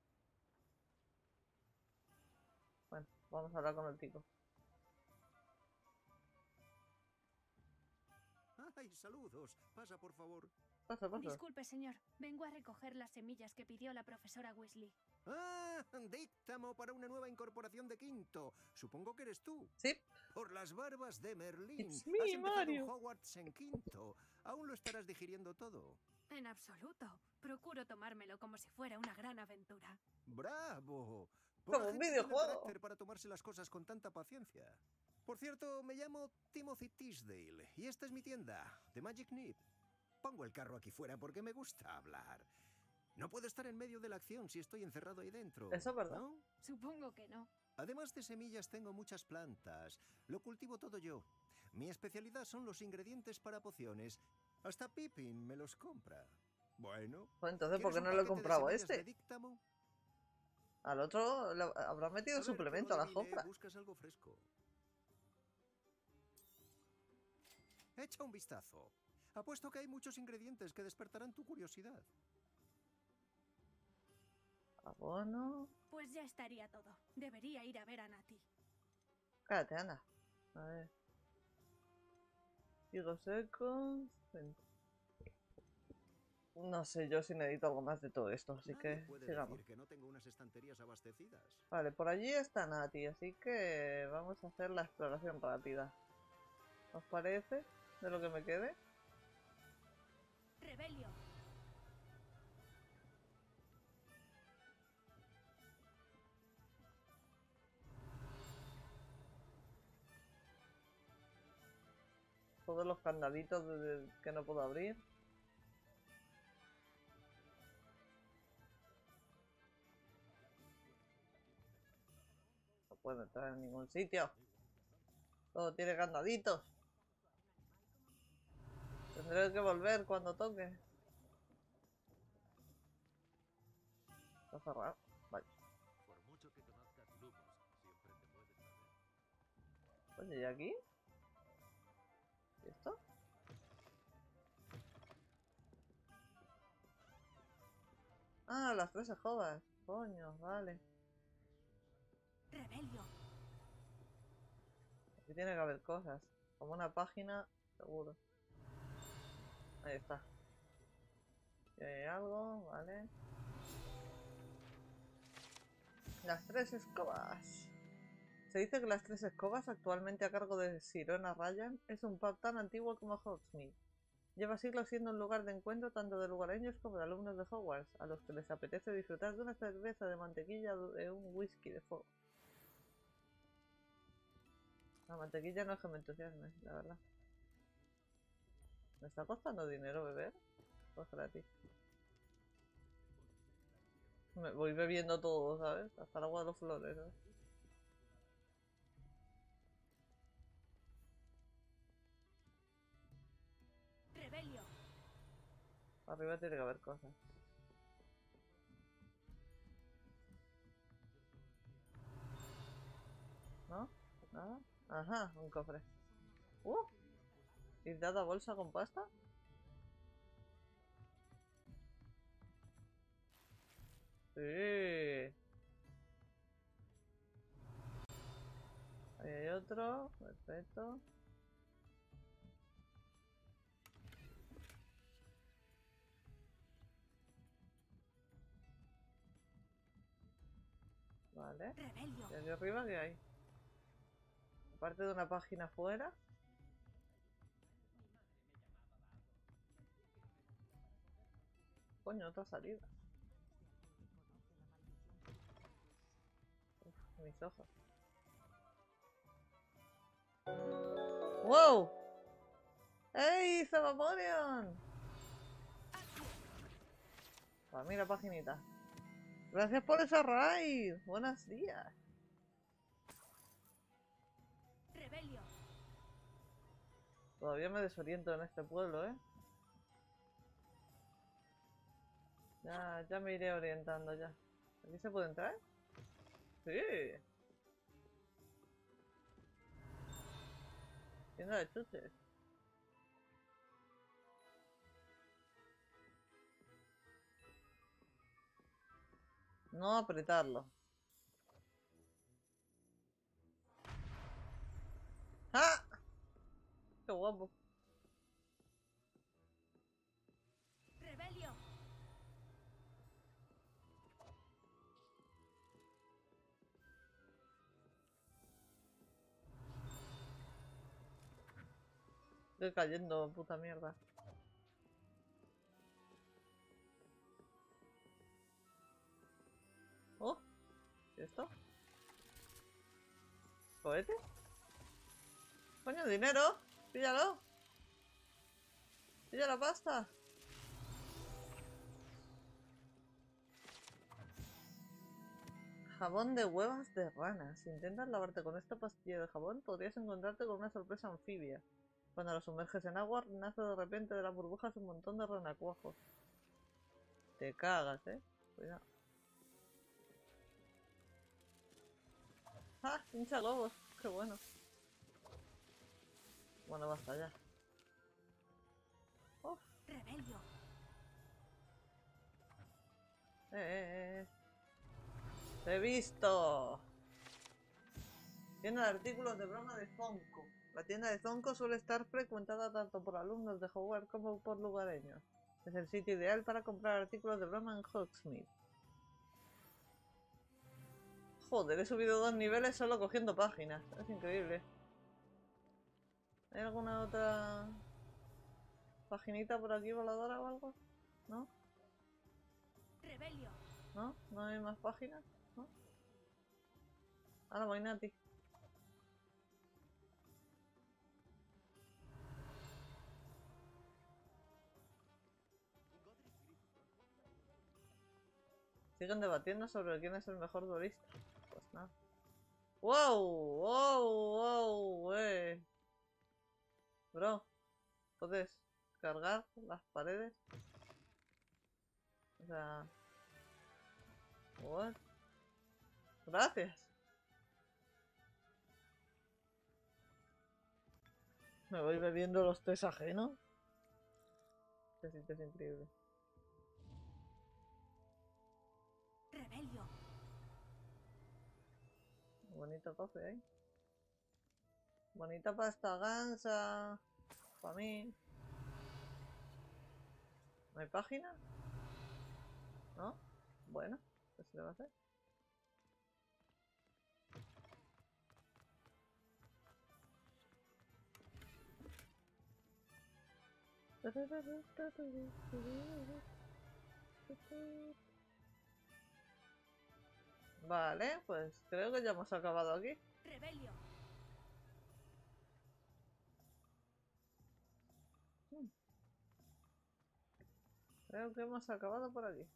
Bueno, vamos a hablar con el tipo. Ay, saludos. Pasa, por favor. Pasa, pasa. Disculpe, señor. Vengo a recoger las semillas que pidió la profesora Weasley. ¡Ah! Díctamo para una nueva incorporación de quinto. Supongo que eres tú. Sí. Por las barbas de Merlín. It's me, Has empezado Mario. Hogwarts en quinto. Aún lo estarás digiriendo todo. En absoluto. Procuro tomármelo como si fuera una gran aventura. ¡Bravo! Como Poca un gente tiene videojuego. carácter para tomarse las cosas con tanta paciencia. Por cierto, me llamo Timothy Tisdale y esta es mi tienda, The Magic Nip. Pongo el carro aquí fuera porque me gusta hablar. No puedo estar en medio de la acción si estoy encerrado ahí dentro. Eso es verdad. ¿No? Supongo que no. Además de semillas, tengo muchas plantas. Lo cultivo todo yo. Mi especialidad son los ingredientes para pociones. Hasta Pippin me los compra. Bueno. Pues entonces, ¿por ¿quieres qué un no lo he paquete de comprado a semillas de este? díctamo? Al otro le habrá metido A ver, suplemento a como las de Vile, compras. buscas algo fresco. Echa un vistazo. Apuesto que hay muchos ingredientes que despertarán tu curiosidad. Abono. Pues ya estaría todo. Debería ir a ver a Nati. Cállate, anda. A ver. Higos secos. No sé yo si necesito algo más de todo esto, así Nadie que puede sigamos. decir que no tengo unas estanterías abastecidas. Vale, por allí está Nati, así que vamos a hacer la exploración rápida. ¿Os parece? De lo que me quede. Rebelio. Todos los candaditos de- de- que no puedo abrir. No puedo entrar en ningún sitio. Todo tiene candaditos. Tendré que volver cuando toque. Está cerrado. Vale. Por mucho que conozcas Lumos, siempre te puedes perder. Oye, ¿y aquí? ¿Y esto? Ah, las tres escobas. Coño, vale. Rebelio. Aquí tiene que haber cosas. Como una página, seguro. Ahí está. Y hay algo, vale. Las tres escobas. Se dice que las tres escobas, actualmente a cargo de Sirona Ryan, es un pub tan antiguo como Hogsmeade. Lleva siglos siendo un lugar de encuentro tanto de lugareños como de alumnos de Hogwarts, a los que les apetece disfrutar de una cerveza de mantequilla o de un whisky de fuego. La mantequilla no es que me entusiasme, la verdad. ¿Me está costando dinero beber? Pues gratis. Me voy bebiendo todo, ¿sabes? Hasta el agua de los flores, ¿sabes? Rebelio. Arriba tiene que haber cosas. ¿No? ¿Nada? Ajá, un cofre. ¡Uh! ¿Y dada bolsa con pasta? Sí. Ahí hay otro. Perfecto. Vale. Rebelio. ¿Y aquí arriba qué hay? Aparte de una página fuera. Coño, otra salida. Uf, mis ojos. ¡Wow! ¡Ey, Zavaporion! Ah, mira, paginita. Gracias por esa raid. Buenos días. Rebelio. Todavía me desoriento en este pueblo, ¿eh? Ya, ya me iré orientando ya. ¿Aquí se puede entrar? Sí. Tienda de chuches. No apretarlo. ¡Ah! ¡Qué guapo! Estoy cayendo, puta mierda. Oh, ¿y esto? ¿Cohete? Coño, dinero. Píllalo. Pilla la pasta. Jabón de huevas de rana. Si intentas lavarte con esta pastilla de jabón, podrías encontrarte con una sorpresa anfibia. Cuando lo sumerges en agua, nace de repente de las burbujas un montón de renacuajos. Te cagas, eh. Cuidado. ¡Ah! Hincha globos. Qué bueno. Bueno, basta ya. Oh. Rebelio. Eh, eh, eh. Te he visto. Tienda de artículos de broma de Zonko. La tienda de Zonko suele estar frecuentada tanto por alumnos de Hogwarts como por lugareños. Es el sitio ideal para comprar artículos de broma en Hogsmeade. Joder, he subido dos niveles solo cogiendo páginas. Es increíble. ¿Hay alguna otra paginita por aquí voladora o algo? ¿No? Rebelio. ¿No? ¿No hay más páginas? ¿No? Ahora voy, Nati. Siguen debatiendo sobre quién es el mejor duelista. Pues nada. ¡Wow! ¡Wow! ¡Wow! ¡Eh! Bro, ¿puedes cargar las paredes? O sea... What? Gracias. Me voy bebiendo los tés ajenos. Este sitio es increíble. Rebelio. Bonito cofre ahí. Bonita pasta gansa. Para mí. ¿No hay página? ¿No? Bueno, ¿qué se le va a hacer? Vale, pues creo que ya hemos acabado aquí. Rebelio. Hmm. Creo que hemos acabado por aquí.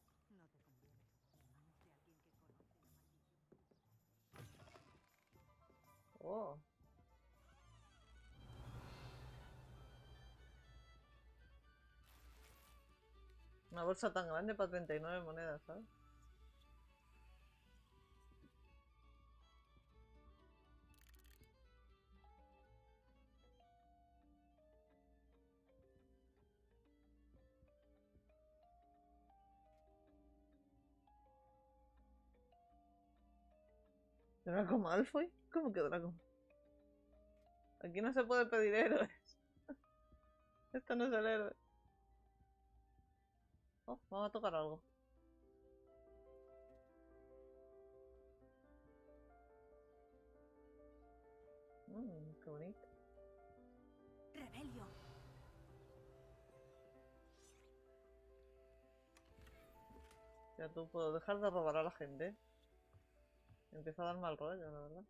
Oh. Una bolsa tan grande para treinta y nueve monedas, ¿sabes? ¿Draco Malfoy? ¿Cómo que Draco? Aquí no se puede pedir héroes. Esto no es el héroe. Oh, vamos a tocar algo. Mmm, qué bonito. Rebelio. Ya tú puedo dejar de robar a la gente. Empieza a dar mal rollo, la verdad.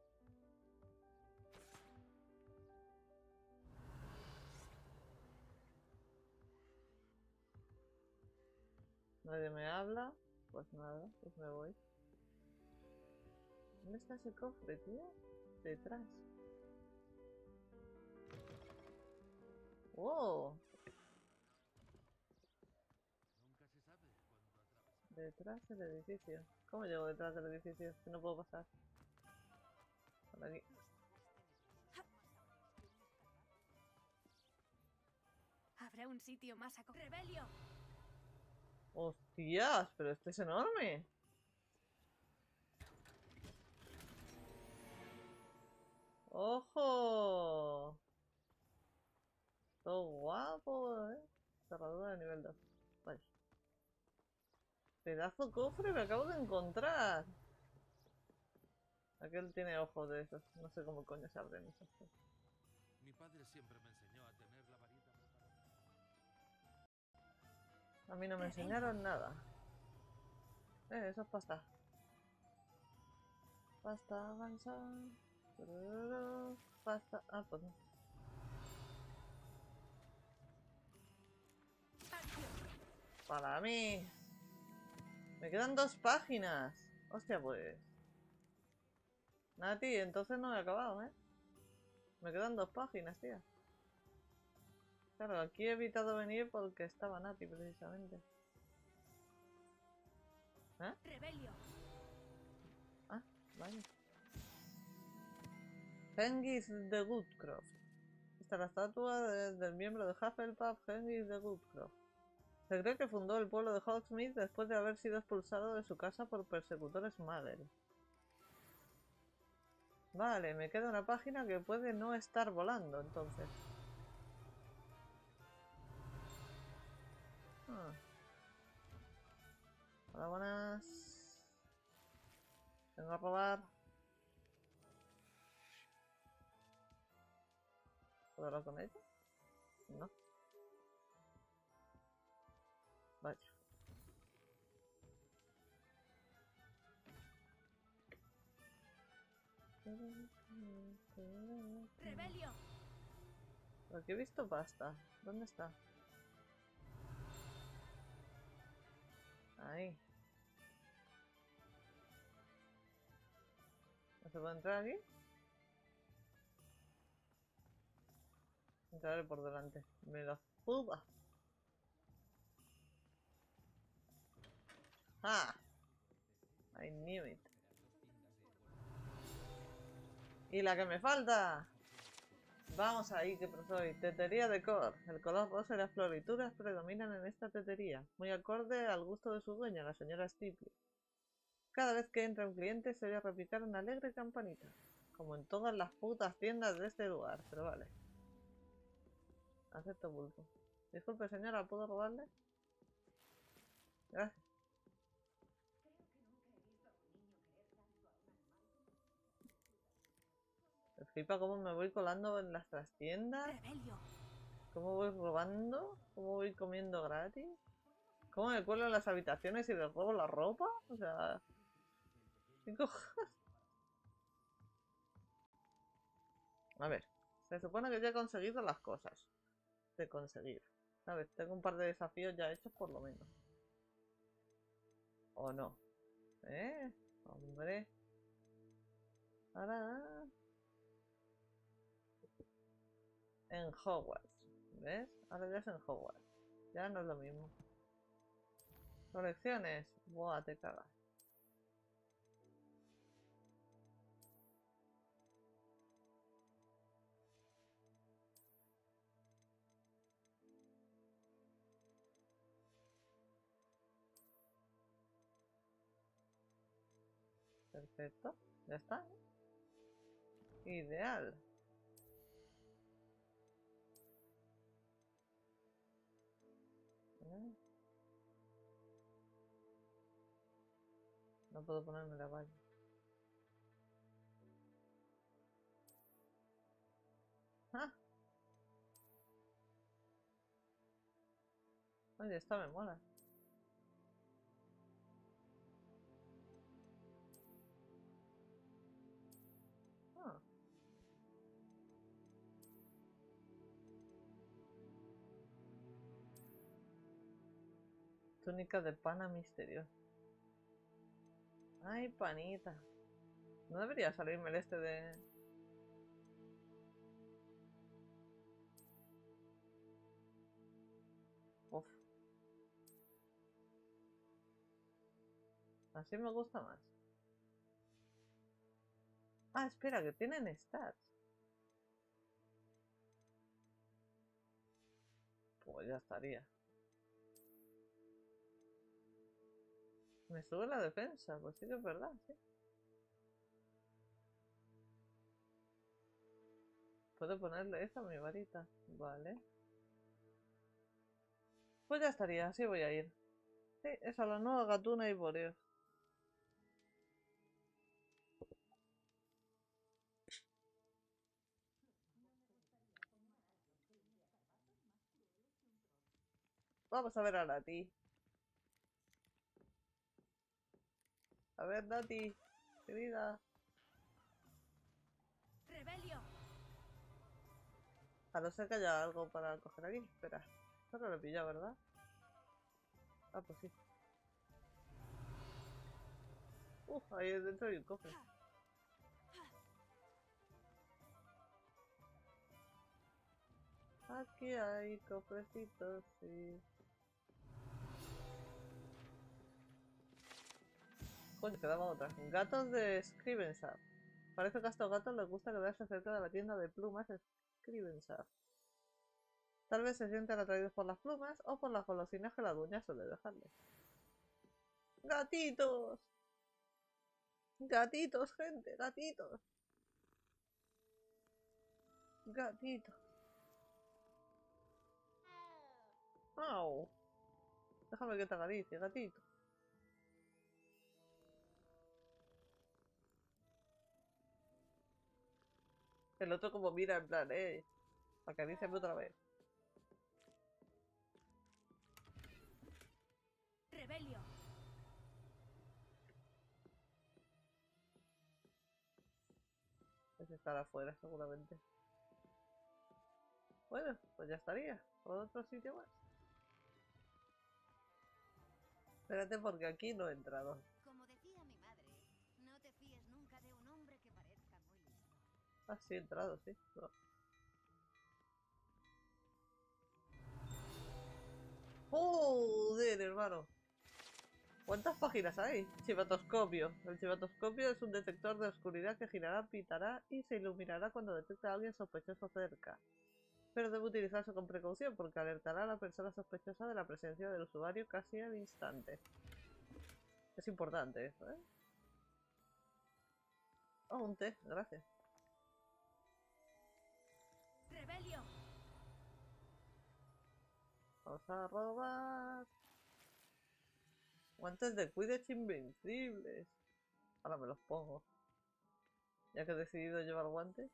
Nadie me habla. Pues nada, pues me voy. ¿Dónde está ese cofre, tío? Detrás. ¡Wow! Detrás del edificio. ¿Cómo llego detrás del edificio? Que no puedo pasar. Por aquí. Habrá un sitio más a... Rebelio. ¡Hostias! Pero este es enorme. ¡Ojo! Todo guapo, ¿eh? Cerradura de nivel dos. Vale. Pedazo cofre me acabo de encontrar. Aquel tiene ojos de esos. No sé cómo coño se abren esas cosas. Mi padre siempre me enseñó a tener A mí no me enseñaron nada. Eh, eso es pasta. Pasta avanza. Pasta. Ah, pues no. Para mí. Me quedan dos páginas. Hostia, pues. Nati, entonces no he acabado, ¿eh? Me quedan dos páginas, tía. Claro, aquí he evitado venir porque estaba Nati, precisamente. ¿Eh? Rebelio. Ah, vaya. Hengist de Woodcroft. Esta es la estatua de- del miembro de Hufflepuff, Hengist de Woodcroft. Se cree que fundó el pueblo de Hogsmeade después de haber sido expulsado de su casa por persecutores Muggle. Vale, me queda una página que puede no estar volando, entonces. Ah. Hola, buenas. Vengo a robar. ¿Puedo hablar con ella? No. Vaya. Rebelio. Aquí he visto pasta. ¿Dónde está? Ahí. ¿No se puede entrar aquí? Entraré por delante. Me la fuga. ¡Ah! I knew it. Y la que me falta. Vamos ahí, que soy. Tetería de Cor. El color rosa y las florituras predominan en esta tetería, muy acorde al gusto de su dueña, la señora Stipley. Cada vez que entra un cliente se oye repicar una alegre campanita, como en todas las putas tiendas de este lugar, pero vale. Acepto bulto. Disculpe, señora, ¿puedo robarle? Gracias. Me flipa cómo me voy colando en las trastiendas. Rebelio. Cómo voy robando. Cómo voy comiendo gratis. Cómo me cuelo en las habitaciones y les robo la ropa. O sea... ¿Qué cojones? A ver. Se supone que ya he conseguido las cosas. De conseguir. A ver, tengo un par de desafíos ya hechos por lo menos. ¿O no? ¿Eh? Hombre. Ahora... En Hogwarts. ¿Ves? Ahora ya es en Hogwarts. Ya no es lo mismo. Colecciones. Buah, te cagas. Perfecto. Ya está. Ideal. ¿Eh? No puedo ponerme la valla. ¡Ah! Oye, esta me mola. Ah. Túnica de pana misteriosa. Ay, panita. No debería salirme el este de... Uf. Así me gusta más. Ah, espera, que tienen stats. Pues ya estaría. Me sube la defensa, pues sí que es verdad, sí. Puedo ponerle esta a mi varita. Vale. Pues ya estaría, así voy a ir. Sí, esa la nueva gatuna y boreo. Vamos a ver a Nati. A ver, Nati, querida. Rebelio. A no ser que haya algo para coger aquí. Espera. Esto no lo he pillado, ¿verdad? Ah, pues sí. Uf, ahí dentro hay un cofre. Aquí hay cofrecitos, sí. Coño, quedaba otra. Gatos de Scrivensar. Parece que a estos gatos les gusta quedarse cerca de la tienda de plumas Scrivensar. Tal vez se sienten atraídos por las plumas o por las golosinas que la dueña suele dejarles. ¡Gatitos! ¡Gatitos, gente! ¡Gatitos! ¡Gatitos! ¡Au! Déjame que te acaricie, gatito. El otro como mira en plan, eh. Acaríciame otra vez. Rebelio. Ese estará afuera seguramente. Bueno, pues ya estaría. Otro sitio más. Espérate porque aquí no he entrado. Como decía mi madre, no te fíes nunca de un hombre que parezca muy listo. Ah, sí he entrado, sí. No. ¡Joder, hermano! ¿Cuántas páginas hay? Chivatoscopio. El chivatoscopio es un detector de oscuridad que girará, pitará y se iluminará cuando detecta a alguien sospechoso cerca. Pero debe utilizarse con precaución porque alertará a la persona sospechosa de la presencia del usuario casi al instante. Es importante eso, ¿eh? Oh, un té, gracias. Rebelio. Vamos a robar. Guantes de Quidditch invencibles. Ahora me los pongo. Ya que he decidido llevar guantes.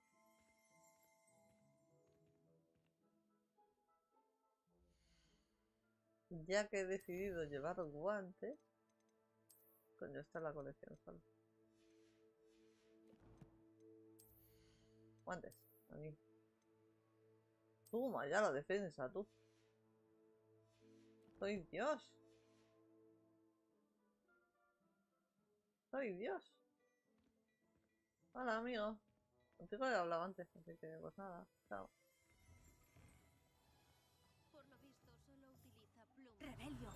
Ya que he decidido llevar guantes. Coño, esta es la colección solo. Guantes, aquí. Toma ya la defensa, tú. Soy Dios. Soy Dios. Hola, amigo. Contigo he hablado antes, así que pues nada. Chao. Por lo visto, solo utiliza plumas. Rebelio.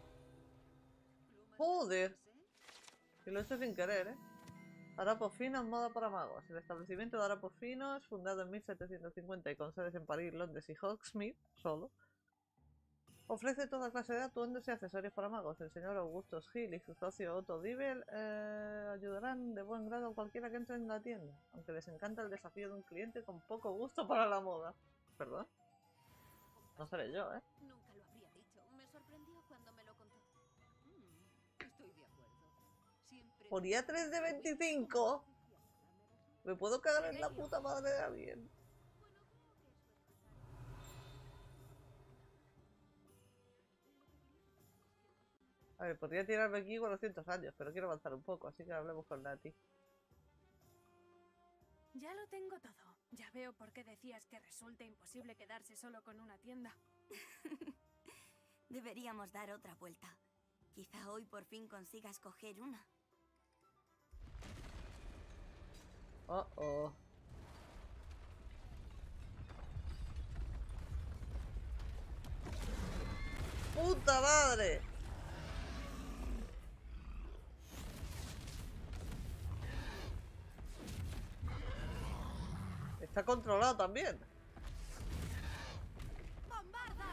Joder. Y lo he hecho sin querer, ¿eh? Harapos Finos, moda para magos. El establecimiento de Harapos Finos, fundado en mil setecientos cincuenta y con sedes en París, Londres y Hogsmeade, solo, ofrece toda clase de atuendos y accesorios para magos. El señor Augustus Hill y su socio Otto Dibel eh, ayudarán de buen grado a cualquiera que entre en la tienda, aunque les encanta el desafío de un cliente con poco gusto para la moda. ¿Perdón? No seré yo, ¿eh? Nunca lo habría dicho. Me sorprendió cuando me lo contó. Mm, estoy de acuerdo. Siempre... Ponía tres de veinticinco. Me puedo cagar en la puta madre de alguien. A ver, podría tirarme aquí cuatrocientos años, pero quiero avanzar un poco, así que hablemos con Nati. Ya lo tengo todo. Ya veo por qué decías que resulta imposible quedarse solo con una tienda. Deberíamos dar otra vuelta. Quizá hoy por fin consigas coger una. Oh, oh. ¡Puta madre! Está controlado también. ¡Bombarda!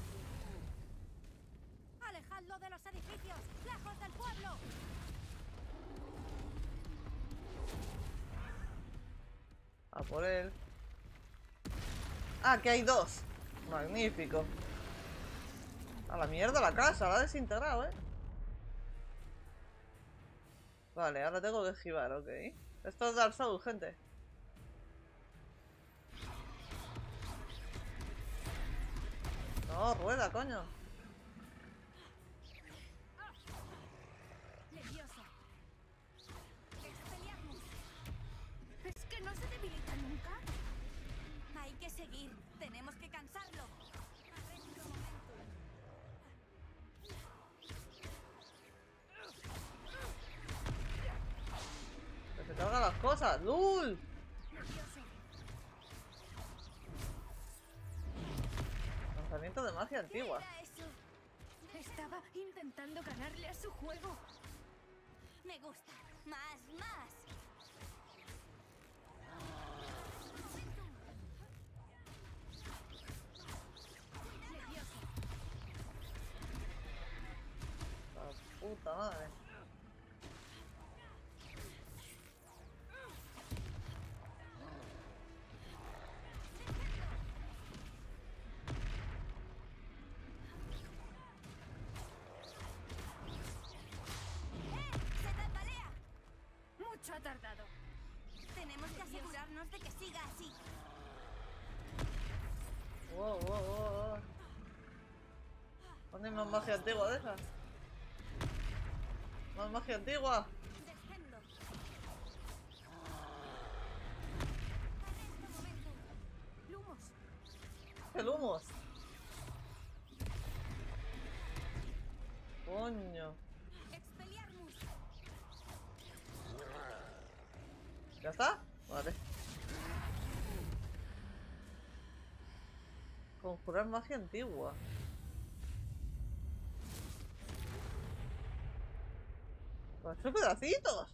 ¡Alejadlo de los edificios! ¡Lejos del pueblo! A por él. Ah, que hay dos. Magnífico. A la mierda la casa, la ha desintegrado, ¿eh? Vale, ahora tengo que esquivar, ok. Esto es Dark Souls, gente. No, rueda, coño. las cosas. ¡Lul! Lanzamiento de magia antigua. ¿Qué era eso? Estaba intentando ganarle a su juego. Me gusta. Más, más. La puta madre. ¡Se tambalea! Mucho ha tardado. Tenemos que asegurarnos de que siga así. Wow, wow, wow, wow. ¿Dónde hay más magia antigua de esas? Más magia antigua. Descendo. Lumos. El humos. Coño. Expelliarmus. ¿Ya está? Vale. Conjurar magia antigua. ¡Son pedacitos!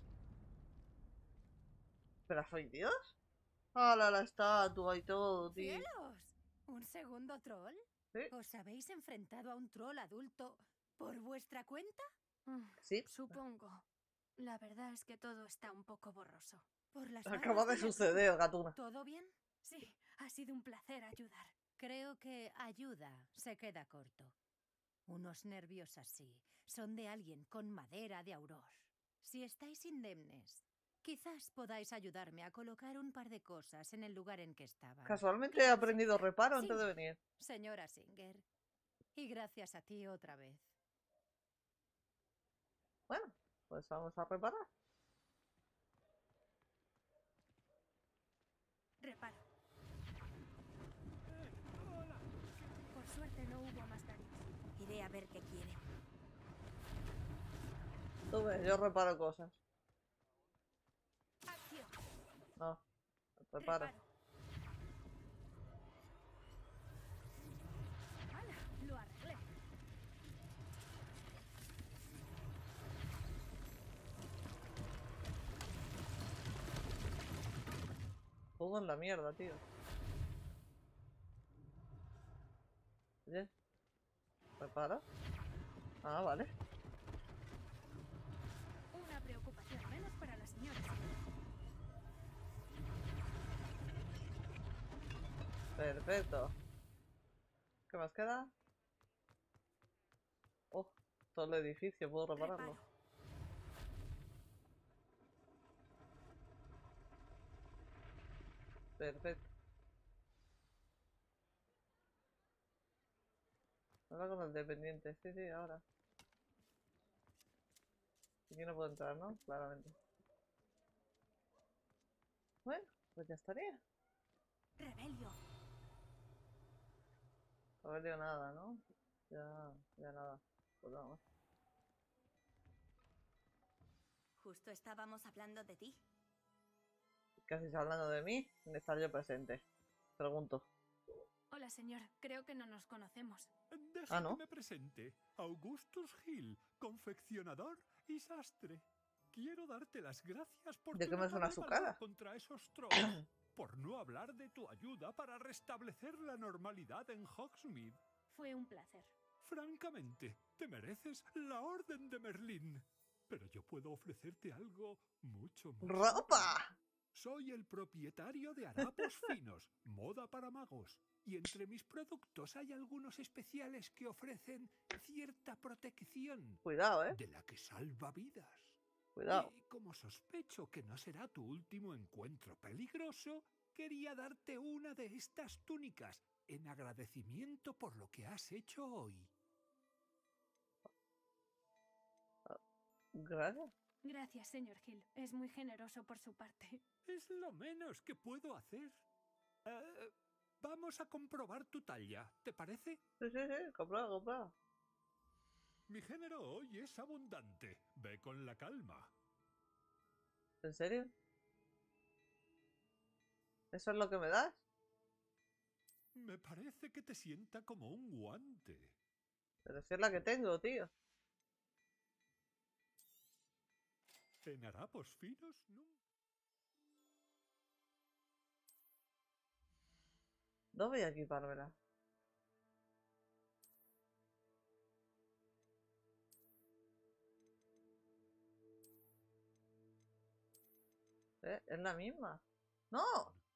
¿Pero soy Dios? ¡Hala, la estatua y todo, tío! ¡Cielos! ¿Un segundo troll? ¿Sí? ¿Os habéis enfrentado a un troll adulto por vuestra cuenta? Sí. Supongo. La verdad es que todo está un poco borroso. Por las Acaba de barras la suceder, luz. gatuna. ¿Todo bien? Sí, ha sido un placer ayudar. Creo que ayuda se queda corto. Unos nervios así son de alguien con madera de auror. Si estáis indemnes, quizás podáis ayudarme a colocar un par de cosas en el lugar en que estaban. Casualmente he aprendido reparo antes de venir. Señora Singer. Y gracias a ti otra vez. Bueno, pues vamos a reparar. Reparo. Por suerte no hubo más daños. Iré a ver qué quiere. Tú ves, yo reparo cosas. Acción. No, reparo. Reparo. ¡Hala! Lo arreglé. Todo en la mierda, tío. Oye, repara. Ah, vale. Una preocupación menos para la señora. Perfecto. ¿Qué más queda? Oh, todo el edificio, puedo repararlo. Reparo. Perfecto. Ahora con el dependiente, sí, sí, ahora. Aquí no puedo entrar, ¿no? Claramente. Bueno, pues ya estaría. Rebelio. No haber dicho nada, ¿no? Ya, ya nada. Pues vamos. Justo estábamos hablando de ti. Casi está hablando de mí, sin estar yo presente. Pregunto. Hola, señor. Creo que no nos conocemos. Deja Ah, ¿no? que me presente. Augustus Hill, confeccionador y sastre. Quiero darte las gracias por ¿De tu qué me suena notable su valor cara? contra esos trolls. Por no hablar de tu ayuda para restablecer la normalidad en Hogsmeade. Fue un placer. Francamente, te mereces la Orden de Merlín. Pero yo puedo ofrecerte algo mucho más. ¡Ropa! Soy el propietario de Harapos Finos, moda para magos. Y entre mis productos hay algunos especiales que ofrecen cierta protección. Cuidado, ¿eh? De la que salva vidas. Cuidado. Y como sospecho que no será tu último encuentro peligroso, quería darte una de estas túnicas en agradecimiento por lo que has hecho hoy. Gracias. Gracias, señor Hill. Es muy generoso por su parte. Es lo menos que puedo hacer. Eh, vamos a comprobar tu talla, ¿te parece? Sí, sí, sí. Compra, compra. Mi género hoy es abundante. Ve con la calma. ¿En serio? ¿Eso es lo que me das? Me parece que te sienta como un guante. Pero si es la que tengo, tío. En harapos finos, ¿no? No voy a equipármela. ¿Eh? ¿Es la misma? ¡No!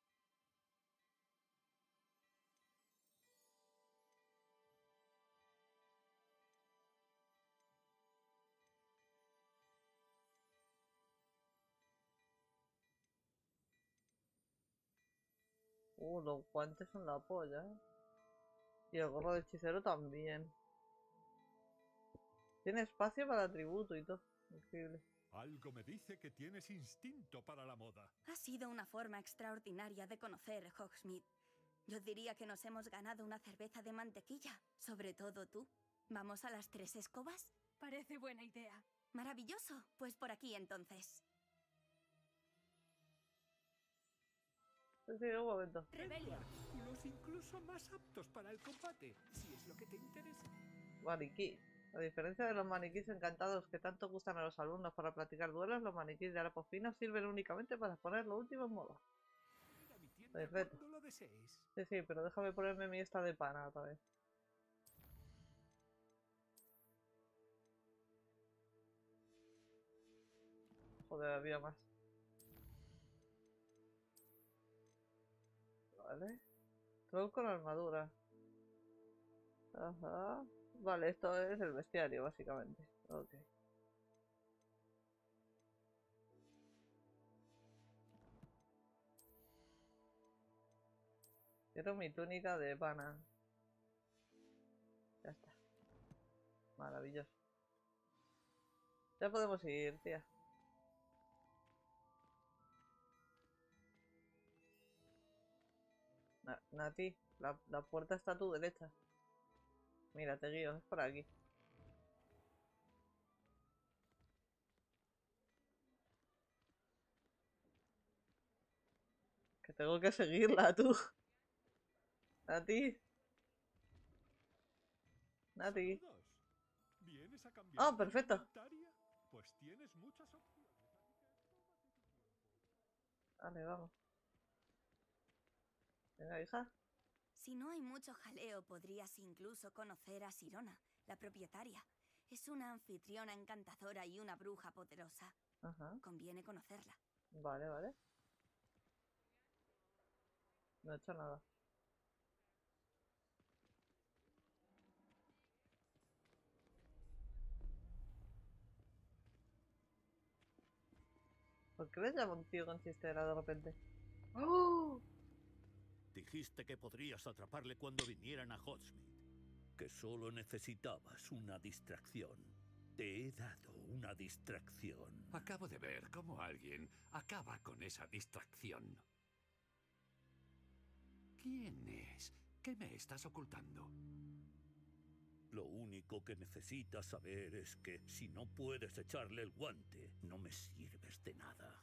Uh, los guantes son la polla, ¿eh? Y el gorro de hechicero también. Tiene espacio para atributo y todo. Increíble. Algo me dice que tienes instinto para la moda. Ha sido una forma extraordinaria de conocer Hogsmeade. Yo diría que nos hemos ganado una cerveza de mantequilla, sobre todo tú. ¿Vamos a las tres escobas? Parece buena idea. Maravilloso. Pues por aquí entonces. Sí, un momento. Rebelión. Los incluso más aptos para el combate, si es lo que te interesa. Maniquí. A diferencia de los maniquís encantados que tanto gustan a los alumnos para practicar duelos, los maniquís de harapos finos sirven únicamente para poner lo último en moda. Perfecto. Cuando lo desees. Sí, sí, pero déjame ponerme mi esta de pana otra vez. Joder, había más. Vale. Troll con armadura. Ajá. Vale, esto es el bestiario, básicamente. Ok. Quiero mi túnica de pana. Ya está. Maravilloso. Ya podemos ir, tía. Na- Nati, la, la puerta está a tu derecha. Mira, te guío, es por aquí. Que tengo que seguirla, tú. Nati. Nati. ¿Vienes a cambiar Ah, de perfecto. indumentaria? Pues tienes muchas opciones, así que tómate tu tiempo. Vale, vamos. Venga, hija. Si no hay mucho jaleo, podrías incluso conocer a Sirona, la propietaria. Es una anfitriona encantadora y una bruja poderosa. Ajá. Conviene conocerla. Vale, vale. No he hecho nada. ¿Por qué le llamo un tío con chistera de repente? ¡Oh! Dijiste que podrías atraparle cuando vinieran a Hogsmeade. Que solo necesitabas una distracción. Te he dado una distracción. Acabo de ver cómo alguien acaba con esa distracción. ¿Quién es? ¿Qué me estás ocultando? Lo único que necesitas saber es que si no puedes echarle el guante, no me sirves de nada.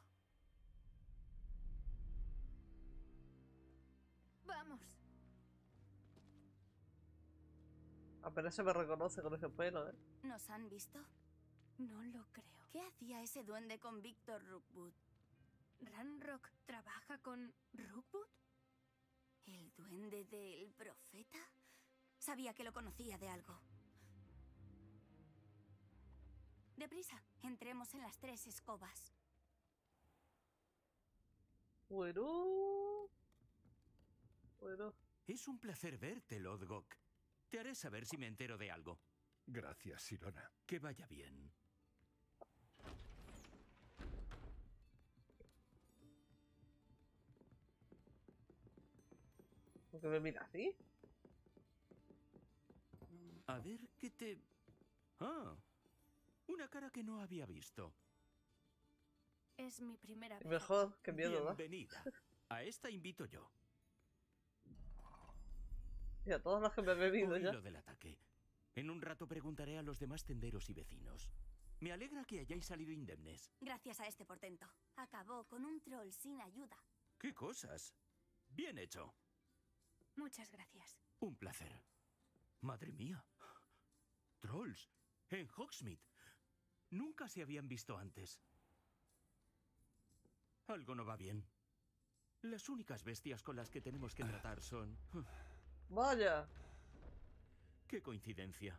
Vamos. Apenas se me reconoce con ese pelo, ¿eh? ¿Nos han visto? No lo creo. ¿Qué hacía ese duende con Víctor Rookwood? ¿Ranrock trabaja con Rookwood? ¿El duende del profeta? Sabía que lo conocía de algo. Deprisa, entremos en las tres escobas. Bueno. Bueno. Es un placer verte, Lodgok. Te haré saber si me entero de algo. Gracias, Sirona. Que vaya bien. ¿Por qué me mira así? A ver qué te... Ah, una cara que no había visto. Es mi primera vez. Mejor, que miedo da. Bienvenida. A esta invito yo. Y a todos los que me he bebido Oí ya. lo del ataque. En un rato preguntaré a los demás tenderos y vecinos. Me alegra que hayáis salido indemnes. Gracias a este portento. Acabó con un troll sin ayuda. ¿Qué cosas? Bien hecho. Muchas gracias. Un placer. Madre mía. Trolls. En Hogsmeade. Nunca se habían visto antes. Algo no va bien. Las únicas bestias con las que tenemos que tratar son... Vaya. Qué coincidencia.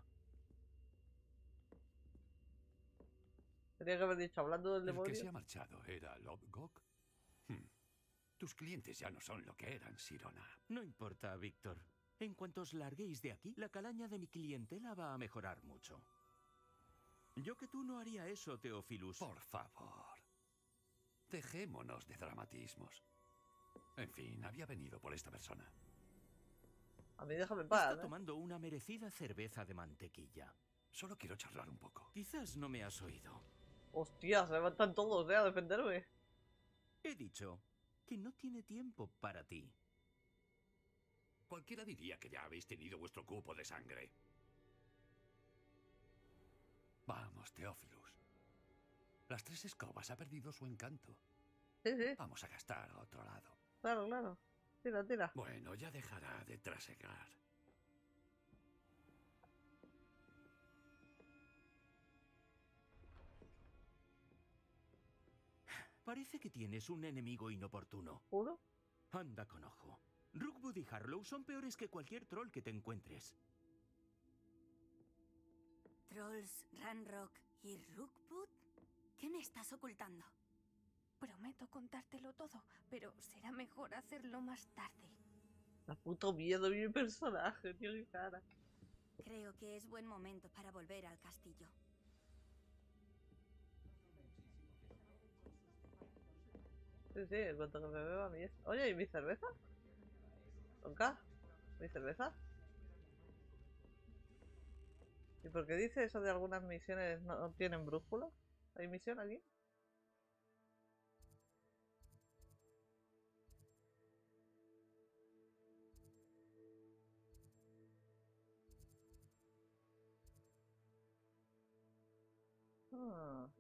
Tenía que haber dicho, hablando del El demonio. que se ha marchado era Lobgok. Hmm. Tus clientes ya no son lo que eran, Sirona. No importa, Víctor. En cuanto os larguéis de aquí, la calaña de mi clientela va a mejorar mucho. Yo que tú no haría eso, Teófilus. Por favor. Dejémonos de dramatismos. En fin, había venido por esta persona. A mí déjame en paz, Está ¿eh? tomando una merecida cerveza de mantequilla. Solo quiero charlar un poco. Quizás no me has oído. Hostia, se levantan todos, ¿eh? A defenderme. He dicho que no tiene tiempo para ti. Cualquiera diría que ya habéis tenido vuestro cupo de sangre. Vamos, Teófilus. Las tres escobas ha perdido su encanto. Sí, sí. Vamos a gastar a otro lado. Claro, claro. Tira, tira. Bueno, ya dejará de trasegar. Parece que tienes un enemigo inoportuno. ¿Uno? Anda con ojo. Rookwood y Harlow son peores que cualquier troll que te encuentres. ¿Trolls, Ranrock y Rookwood? ¿Qué me estás ocultando? Prometo contártelo todo, pero será mejor hacerlo más tarde. La puto miedo de mi personaje, tío, qué cara. Creo que es buen momento para volver al castillo. Sí, sí, en cuanto que me beba mi... Oye, ¿y mi cerveza? ¿Con K? ¿Mi cerveza? ¿Y por qué dice eso de algunas misiones no, no tienen brújula? ¿Hay misión aquí? Ah.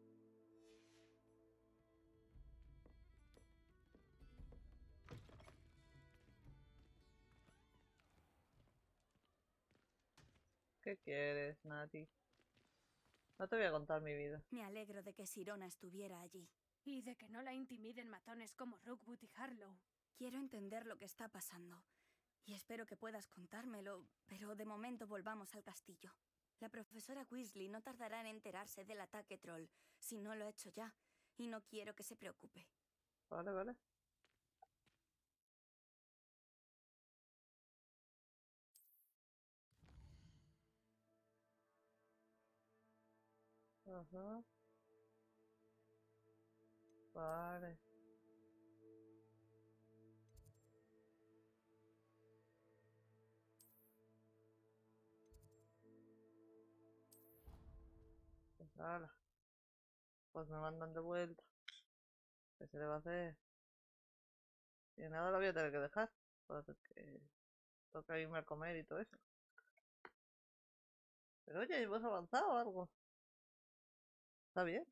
¿Qué quieres, Nati? No te voy a contar mi vida. Me alegro de que Sirona estuviera allí. Y de que no la intimiden matones como Rookwood y Harlow. Quiero entender lo que está pasando. Y espero que puedas contármelo, pero de momento volvamos al castillo. La profesora Weasley no tardará en enterarse del ataque troll, si no lo ha hecho ya, y no quiero que se preocupe. Vale, vale. Ajá. Vale. Pues ala. Pues me mandan de vuelta. ¿Qué se le va a hacer? Y nada, lo voy a tener que dejar. Porque toca irme a comer y todo eso. Pero oye, hemos avanzado algo. Está bien.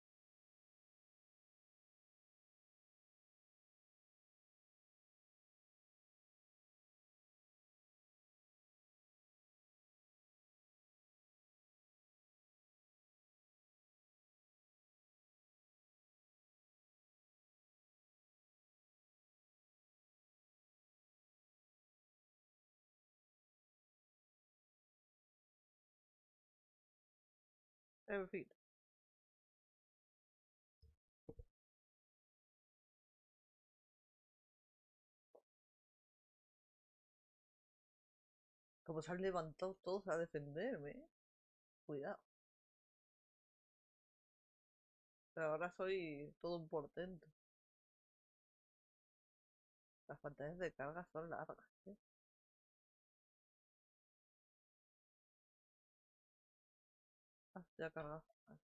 En fin. Como se han levantado todos a defenderme, ¿eh? Cuidado. Pero ahora soy todo un portento. Las pantallas de carga son largas, ¿eh? Ah, ya he cargado. Vale.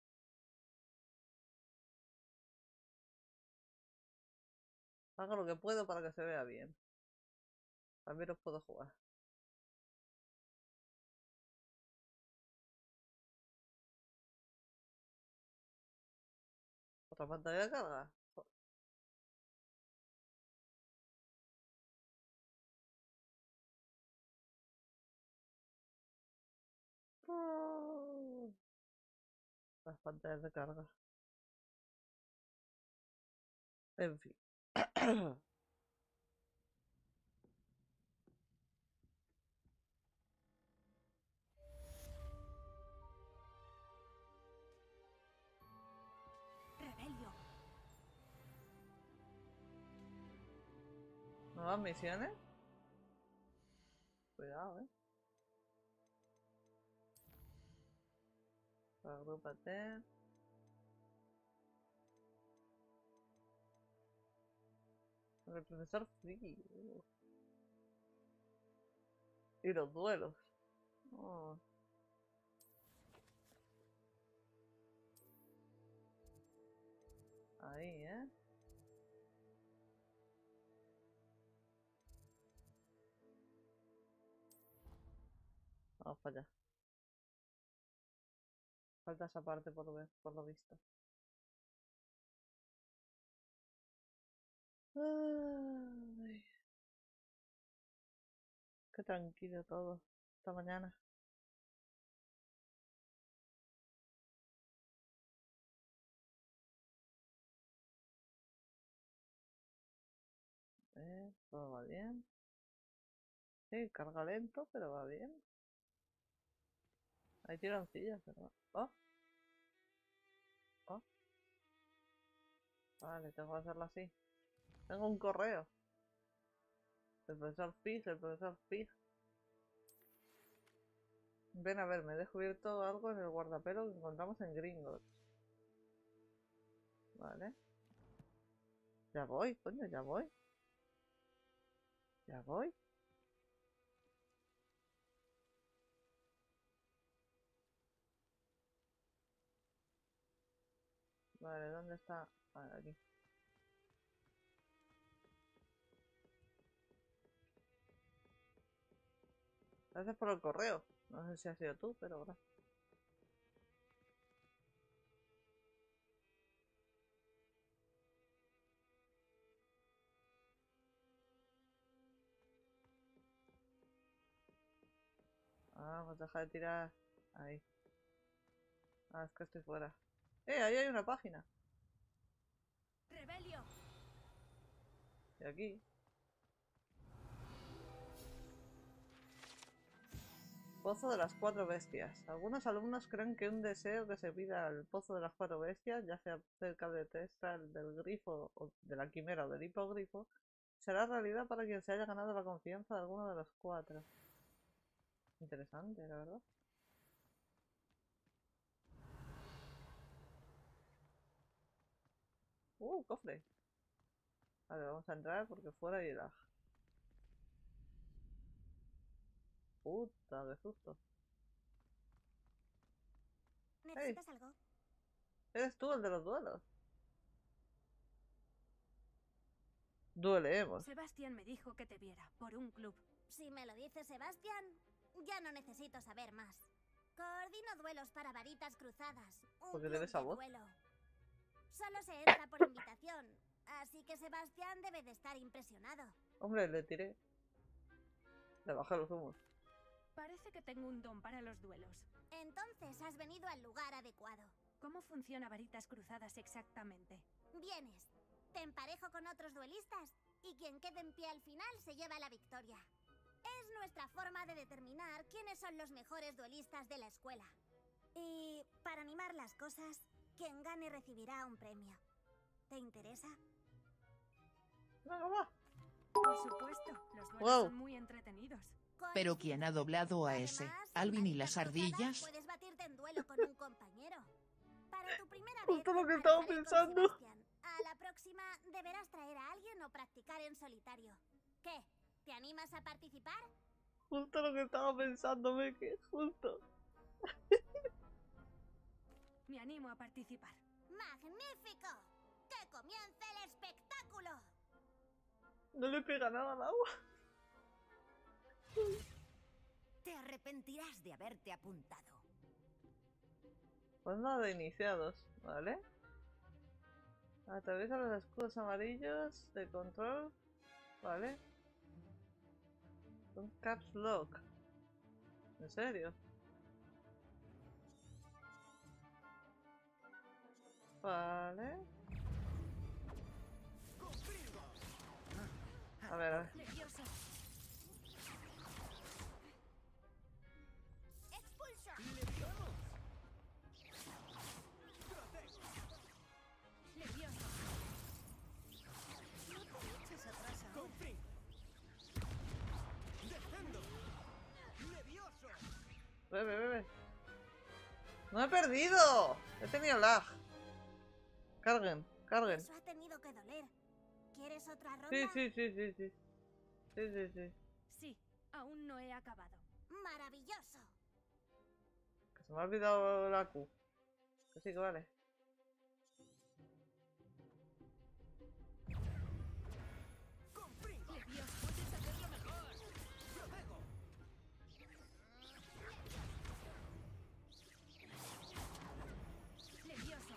Hago lo que puedo para que se vea bien. También os puedo jugar. ¿Otra pantalla de carga? Oh. Las pantallas de carga. En fin. Rebelio. ¿Nuevas misiones? Cuidado, eh. Agrúpate. El profesor Friki. Uh. Y los duelos. Oh. Ahí, eh. Vamos para allá. Falta esa parte por ver, por lo visto. Ay. Qué tranquilo todo. Esta mañana. Eh, todo va bien. Sí, carga lento, pero va bien. Hay tironcillas, ¿verdad? Oh. Oh. Vale, tengo que hacerlo así. Tengo un correo. El profesor Fig, el profesor Fig. Ven a ver, me he descubierto algo en el guardapelo que encontramos en Gringotts. Vale. Ya voy, coño, ya voy. Ya voy. Vale, ¿dónde está? Vale, aquí. Gracias por el correo. No sé si has sido tú, pero gracias. Ah, pues deja de tirar. Ahí. Ah, es que estoy fuera. ¡Eh! Ahí hay una página. Rebelio. Y aquí. Pozo de las cuatro bestias. Algunos alumnos creen que un deseo que se pida al pozo de las cuatro bestias, ya sea cerca de Testral, del grifo, o de la quimera o del hipogrifo, será realidad para quien se haya ganado la confianza de alguno de los cuatro. Interesante, la verdad. Uh, cofre. Vale, vamos a entrar porque fuera hay lag. Puta, qué susto. ¿Necesitas hey. algo? ¿Eres tú el de los duelos? Dueleemos. Sebastián me dijo que te viera por un club. Si me lo dice Sebastián, ya no necesito saber más. Coordino duelos para varitas cruzadas. Un ¿Por qué tienes esa voz? Duelo. Solo se entra por invitación, así que Sebastián debe de estar impresionado. Hombre, le tiré. Le bajé los humos. Parece que tengo un don para los duelos. Entonces has venido al lugar adecuado. ¿Cómo funciona varitas cruzadas exactamente? Vienes, te emparejo con otros duelistas y quien quede en pie al final se lleva la victoria. Es nuestra forma de determinar quiénes son los mejores duelistas de la escuela. Y para animar las cosas, quien gane recibirá un premio. ¿Te interesa? No, va. Por supuesto, los duelos wow. son muy entretenidos. Pero ¿quién ha doblado a ese? Además, ¿Alvin y las ardillas? Puedes batirte en duelo con un compañero. Para tu primera vez, justo lo que estaba pensando. A la próxima deberás traer a alguien o practicar en solitario. ¿Qué? ¿Te animas a participar? Justo lo que estaba pensando, me que justo. Me animo a participar. ¡Magnífico! ¡Que comience el espectáculo! No le pega nada al agua. Te arrepentirás de haberte apuntado. Pues nada de iniciados, ¿vale? Atraviesa los escudos amarillos de control, ¿vale? Un caps lock. ¿En serio? Vale. A ver, a ver. Nervioso. ¡Expulso! Nervioso. No te eches atrás ahora. Bebe, bebe. ¡No he perdido! He tenido lag. Carguen, carguen. Eso ha tenido que doler. ¿Quieres otra ronda? Sí, sí, sí, sí, sí. Sí, sí, sí. Sí, aún no he acabado. ¡Maravilloso! Que se me ha olvidado la Q. Que sí, que vale. Nervioso. Puedes hacerlo mejor. Nervioso.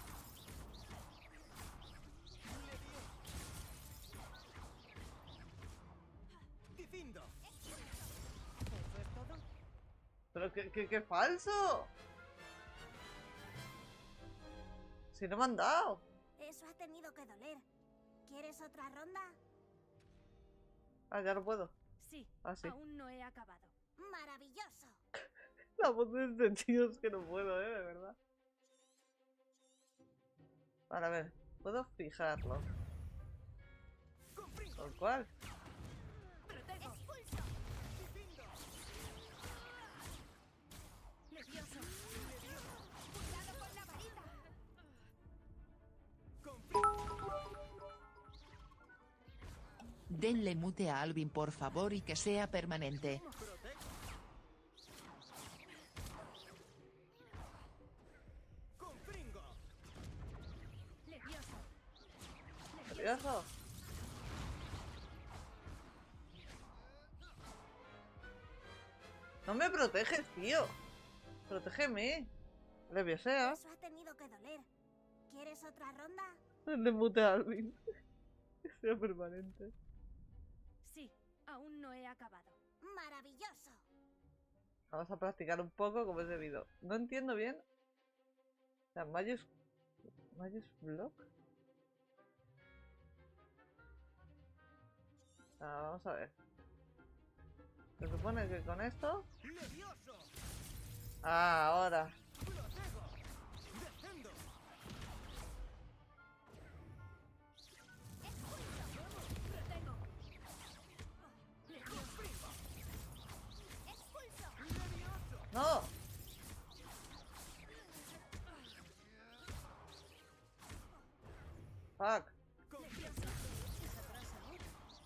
¡Difindo! ¿Eso es todo? Pero que, que, que falso. Si no me han dado. Eso ha tenido que doler. ¿Quieres otra ronda? Ah, ya no puedo. Sí, Ah, sí. aún no he acabado. ¡Maravilloso! La voz de este tío es que no puedo, eh, de verdad. Vale, a ver. Puedo fijarlo. ¿Con cuál? Protego. ¡Expulso! Nervioso. ¡Cuidado con la varita! Denle mute a Alvin por favor y que sea permanente. Nervioso. ¿Nervioso? No me proteges, tío. Protégeme. Nerviosea. Eso ha tenido que doler. ¿Quieres otra ronda? Le mute a Alvin. Que sea permanente. Sí, aún no he acabado. ¡Maravilloso! Vamos a practicar un poco como es debido. No entiendo bien. O sea, Magius... Magius Block. Ah, vamos a ver. Se supone que con esto... Ah, ahora. Protego. ¡Expulso! ¡No! Fuck. Nervioso. ¿Eches atrás ahora?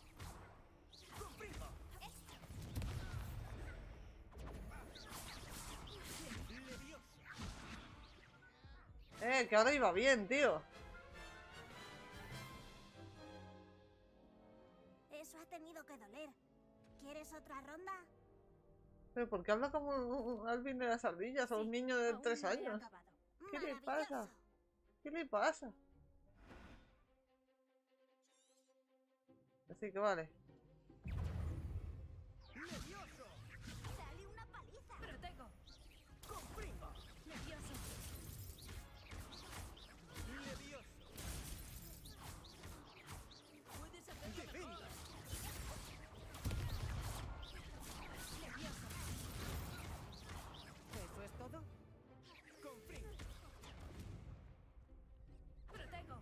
Eh, que ahora iba bien, tío. Eso ha tenido que doler. ¿Quieres otra ronda? Pero ¿por qué habla como un Alvin de las ardillas a un niño de Aún tres no he años? acabado. ¿Qué le pasa? ¡Maravilloso! ¿Qué le pasa? Así que vale. ¡Dale una paliza! Protego. Nervioso. Puedes hacerlo mejor. Nervioso. ¿Eso es todo? Protego.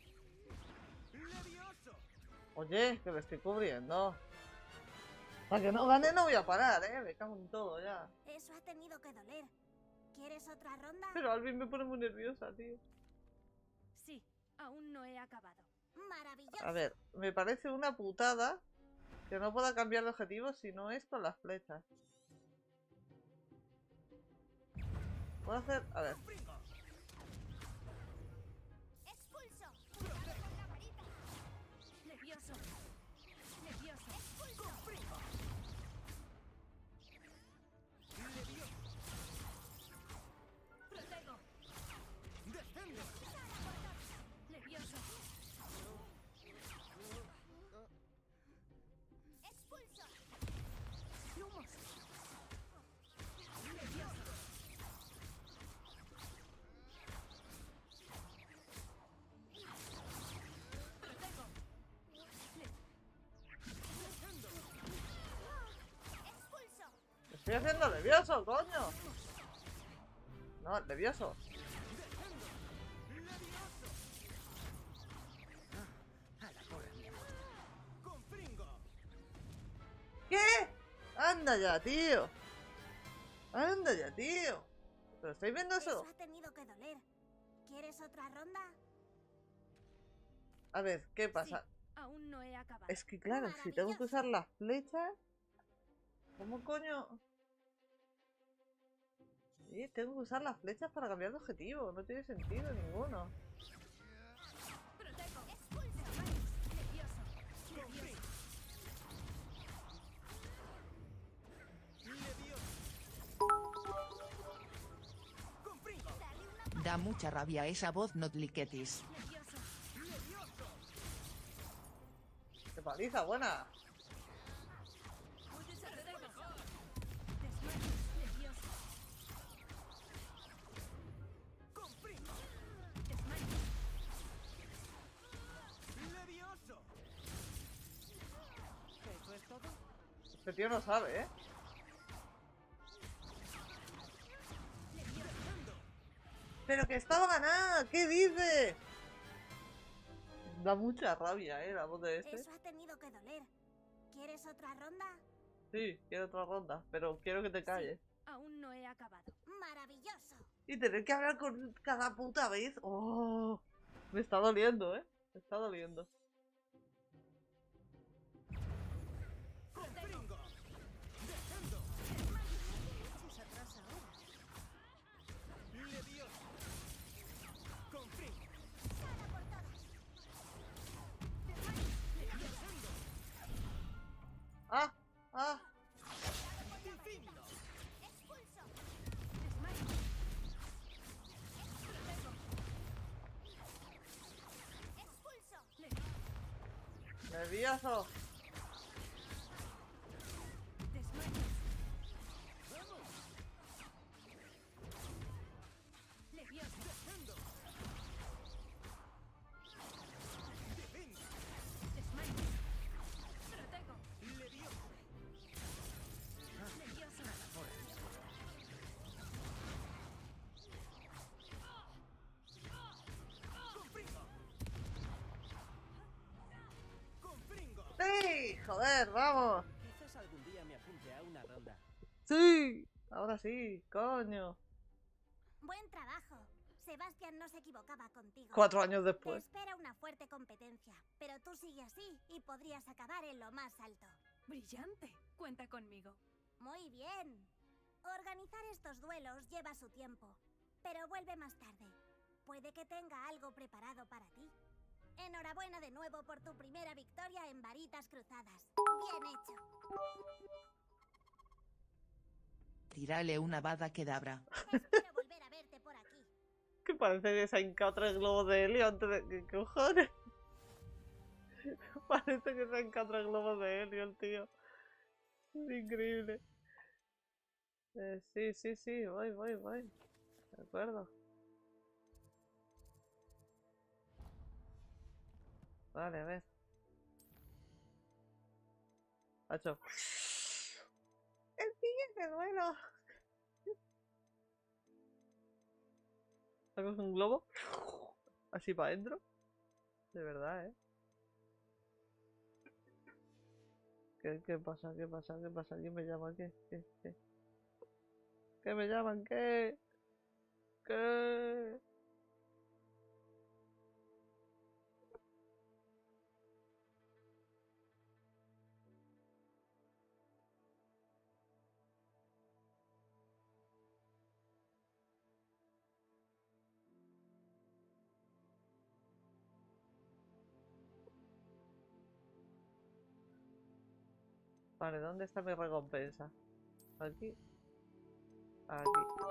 Oye, que me estoy cubriendo. Para que no gane no voy a parar, eh. Me cago en todo ya. Eso ha tenido que doler. ¿Quieres otra ronda? Pero Alvin me pone muy nerviosa, tío. Sí, aún no he acabado. ¡Maravilloso! A ver, me parece una putada que no pueda cambiar de objetivo si no es con las flechas. Puedo hacer... A ver. ¡Expulso! ¡Cuidado con la varita! Nervioso. Nervioso. ¡Expulso! Protego. Nervioso. ¡Expulso! Lumos. Nervioso. Estoy haciendo levioso, coño. No, levioso. ¿Qué? Anda ya, tío. Anda ya, tío. ¿Pero estáis viendo eso? Eso ha tenido que doler. ¿Quieres otra ronda? A ver, ¿qué pasa? Sí, aún no he acabado. Es que claro, si tengo que usar las flechas... ¿Cómo coño? Sí, tengo que usar las flechas para cambiar de objetivo. No tiene sentido ninguno. Protejo. Expulso. Levioso. Levioso. Da mucha rabia esa voz Notliquetis. ¡Qué paliza buena! ¿Eso es todo? Este tío no sabe, ¿eh? ¡Pero que estaba ganada! ¿Qué dice? Da mucha rabia, ¿eh? La voz de este. Eso ha tenido que doler. ¿Quieres otra ronda? Sí, quiero otra ronda, pero quiero que te calles. Aún no he acabado. ¡Maravilloso! Y tener que hablar con cada puta vez. ¡Oh! Me está doliendo, ¿eh? Me está doliendo. ¡Ah! ¡Ah! ¡Nervioso! ¡Sí! ¡Joder, vamos! Quizás algún día me apunte a una ronda. ¡Sí! Ahora sí, coño. Buen trabajo. Sebastián no se equivocaba contigo. Cuatro años Te después. espera una fuerte competencia, pero tú sigue así y podrías acabar en lo más alto. Brillante. Cuenta conmigo. Muy bien. Organizar estos duelos lleva su tiempo, pero vuelve más tarde. Puede que tenga algo preparado para ti. Enhorabuena de nuevo por tu primera victoria en varitas cruzadas. Bien hecho. Tírale una bada kedabra. Espero volver a verte por aquí. Que parece que se ha hincado tres globos de helio antes de... ¿Qué cojones? Parece que se ha hincado tres globos de helio el tío. Es increíble. Eh, sí, sí, sí, voy, voy, voy. De acuerdo. Vale, a ver. Hacho. El siguiente duelo. ¿Sacas un globo? Así para adentro. De verdad, ¿eh? ¿Qué, qué pasa? ¿Qué pasa? ¿Qué pasa? ¿Quién me llama? ¿Qué? ¿Qué? ¿Qué? ¿Qué me llaman? ¿Qué? ¿Qué? Vale, ¿dónde está mi recompensa? Aquí. Aquí.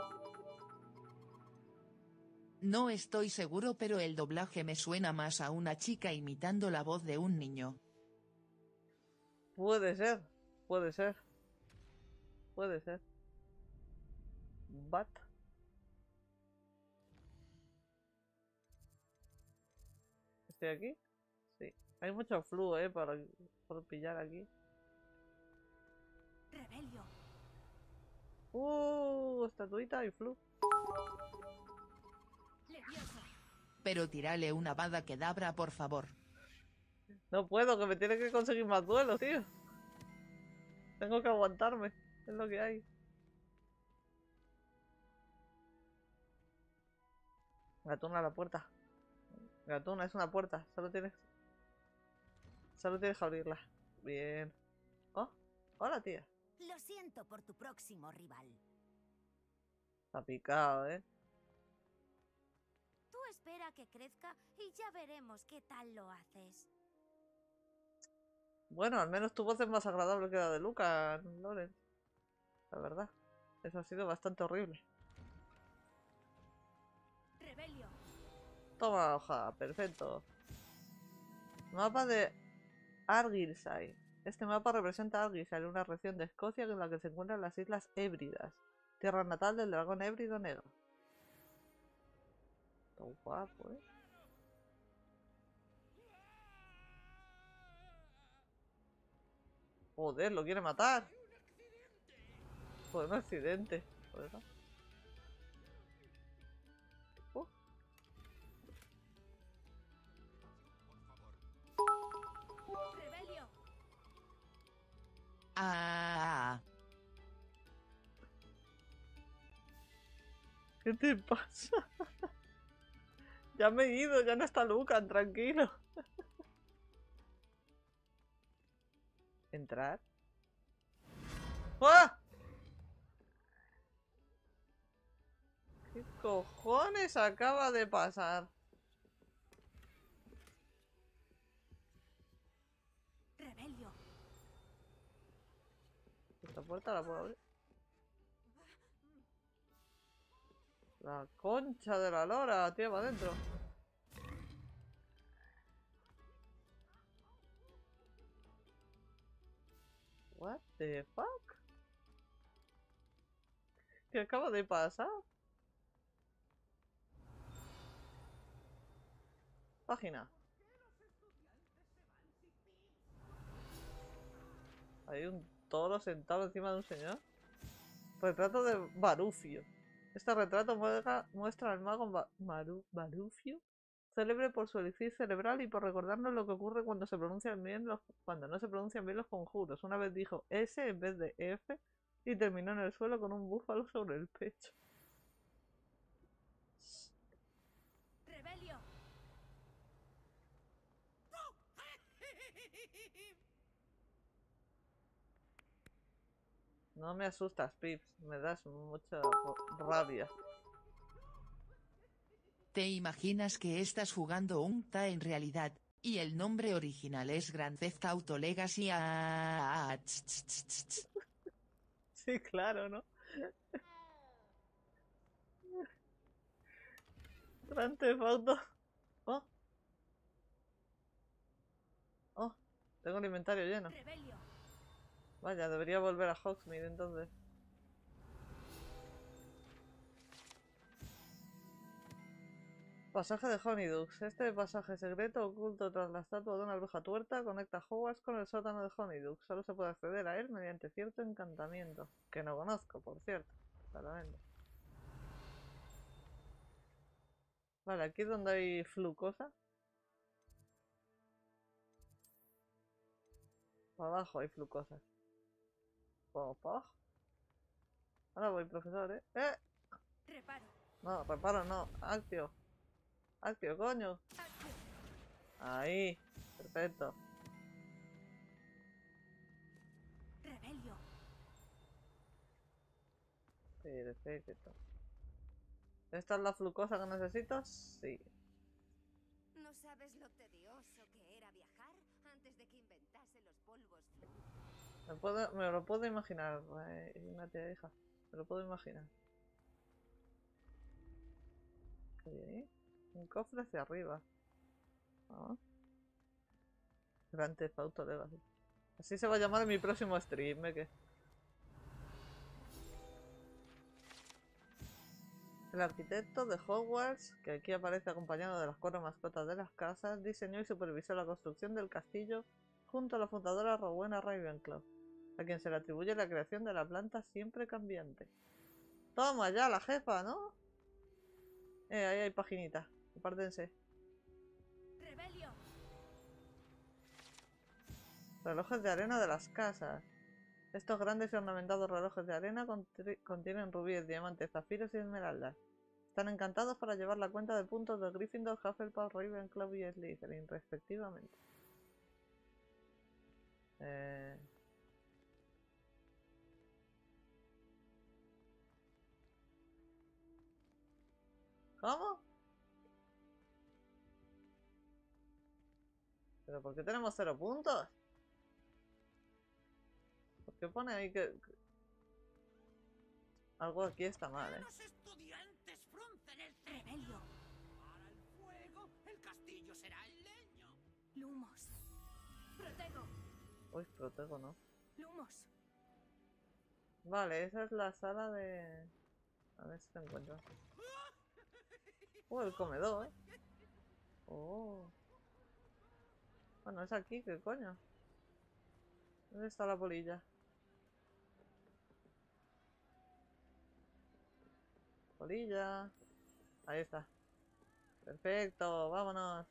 No estoy seguro, pero el doblaje me suena más a una chica imitando la voz de un niño. Puede ser. Puede ser. Puede ser. But. ¿Estoy aquí? Sí. Hay mucho flujo, eh, para, para pillar aquí. Rebelio. Uh, estatuita y flu. Pero tírale una bada kedabra, por favor. No puedo, que me tiene que conseguir más duelos, tío. Tengo que aguantarme. Es lo que hay. Gatuna a la puerta. Gatuna, es una puerta. Solo tienes... Solo tienes que abrirla. Bien. Oh, hola, tía. Lo siento por tu próximo rival. Está picado, ¿eh? Tú espera a que crezca y ya veremos qué tal lo haces. Bueno, al menos tu voz es más agradable que la de Luca, Loren. La verdad. Eso ha sido bastante horrible. Rebelio. Toma hoja, perfecto. Mapa de Argyllshire. Este mapa representa Argyllshire, una región de Escocia en la que se encuentran las Islas Hébridas, tierra natal del dragón hébrido negro. Todo guapo, ¿eh? Joder, lo quiere matar. Joder, un accidente. Joder, ¿no? Uh. Rebelio. Ah. ¿Qué te pasa? Ya me he ido, ya no está Lucan, tranquilo. ¿Entrar? ¡Ah! ¿Qué cojones acaba de pasar? Rebelio. Esta puerta la puedo abrir. La concha de la lora, tío, va adentro. What the fuck? ¿Qué acaba de pasar? Página. Hay un toro sentado encima de un señor. Retrato de Barufio. Este retrato muestra, muestra al mago ba Maru Barufio, célebre por su elixir cerebral y por recordarnos lo que ocurre cuando se pronuncian bien los, cuando no se pronuncian bien los conjuros. Una vez dijo S en vez de F y terminó en el suelo con un búfalo sobre el pecho. Rebelio. No me asustas, Pips, me das mucha rabia. ¿Te imaginas que estás jugando un T A en realidad, y el nombre original es Grand Theft Auto Legacy? Ah, tss, tss, tss, tss. Sí, claro, ¿no? Grand Theft Auto. Oh. Oh, tengo el inventario lleno. Rebelio. Vaya, debería volver a Hogsmeade entonces. Pasaje de Honeydukes. Este pasaje secreto oculto tras la estatua de una bruja tuerta conecta Hogwarts con el sótano de Honeydukes. Solo se puede acceder a él mediante cierto encantamiento, que no conozco, por cierto. Claramente. Vale, aquí es donde hay flucosa. Para abajo hay flucosas. Vamos para abajo. Ahora voy, profesor, ¿eh? ¡Eh! Reparo. No, reparo no. Actio. Actio, coño. Actio. Ahí. Perfecto. Rebelio. Perfecto. ¿Esta es la flucosa que necesito? Sí. ¿No sabes lo tedioso que era viajar antes de que inventase los polvos? Me, puedo, me lo puedo imaginar, eh, una tía hija. Me lo puedo imaginar. ¿Qué? Un cofre hacia arriba. Ah. Grand Theft Auto Legacy. Así se va a llamar en mi próximo stream, ¿eh? ¿Qué? El arquitecto de Hogwarts, que aquí aparece acompañado de las cuatro mascotas de las casas, diseñó y supervisó la construcción del castillo junto a la fundadora Rowena Ravenclaw. a quien se le atribuye la creación de la planta siempre cambiante. Toma ya, la jefa, ¿no? Eh, ahí hay paginita. Apártense. Rebelio. Relojes de arena de las casas. Estos grandes y ornamentados relojes de arena contienen rubíes, diamantes, zafiros y esmeraldas. Están encantados para llevar la cuenta de puntos de Gryffindor, Hufflepuff, Ravenclaw y Slytherin, respectivamente. Eh... ¿Cómo? ¿Pero por qué tenemos cero puntos? ¿Por qué pone ahí que...? que... Algo aquí está mal, ¿eh? Los estudiantes fruncen el ceño. Rebelio. Para el fuego, el castillo será el leño. Lumos. Protego. Uy, protego, ¿no? Lumos. Vale, esa es la sala de... A ver si te encuentro. Oh, el comedor, ¿eh? Oh. Bueno, es aquí, ¿qué coño? ¿Dónde está la polilla? Polilla. Ahí está. Perfecto, vámonos.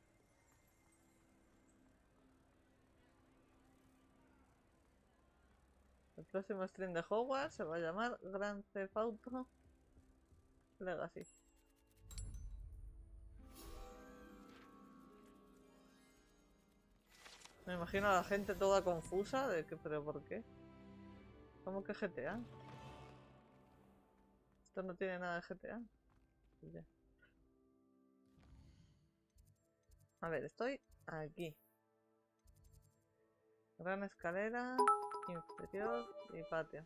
El próximo stream de Hogwarts se va a llamar Grand Theft Auto Legacy. Me imagino a la gente toda confusa de que, pero ¿por qué? ¿Cómo que G T A? Esto no tiene nada de G T A. Ya. A ver, estoy aquí. Gran escalera, inferior y patio.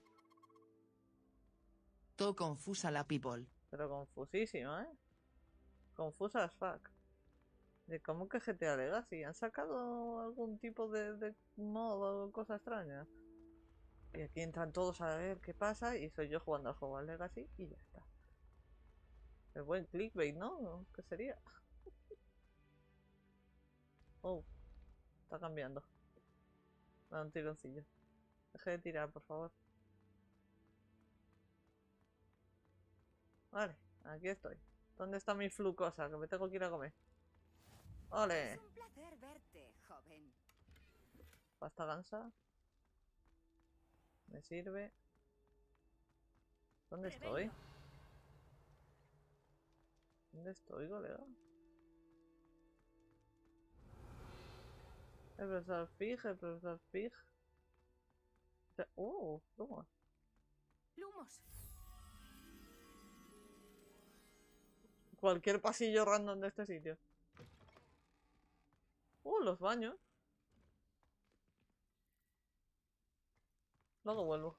Todo confusa la people. Pero confusísima, ¿eh? Confusa as fuck. ¿De cómo que G T A Legacy? ¿Han sacado algún tipo de, de modo o cosa extraña? Y aquí entran todos a ver qué pasa y soy yo jugando al juego al Legacy y ya está. El buen clickbait, ¿no? ¿Qué sería? Oh, está cambiando. Da un tironcillo. Deje de tirar, por favor. Vale, aquí estoy. ¿Dónde está mi flucosa? Que me tengo que ir a comer. ¡Ole! Es un placer verte, joven. Pasta gansa. Me sirve. ¿Dónde estoy? ¿Dónde estoy, colega? El profesor Fig, el profesor Fig. ¡Uh! Lumos. Lumos. Cualquier pasillo random de este sitio. ¡Uh! Los baños. Luego vuelvo.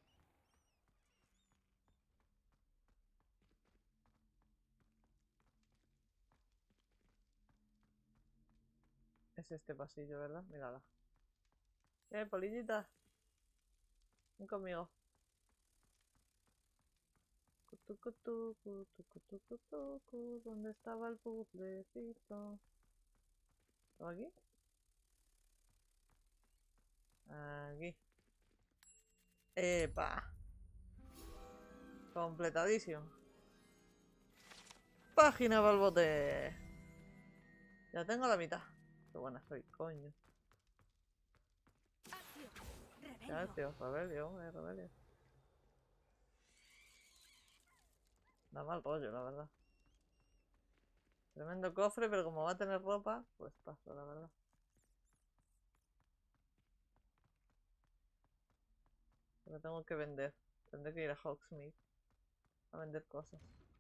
Es este pasillo, ¿verdad? Mírala. Eh, polillita. Ven conmigo. Cutu, cutu, cutu, cutu, cutu, cutu. ¿Dónde estaba el puzzlecito? ¿Estaba aquí? Aquí. ¡Epa! Completadísimo. Página para el bote. Ya tengo la mitad. Qué buena soy, coño. Ya, tío, rebelio, eh, rebelio. Da mal rollo, la verdad. Tremendo cofre, pero como va a tener ropa, pues paso, la verdad. Pero tengo que vender. Tendré que ir a Hogsmeade a vender cosas.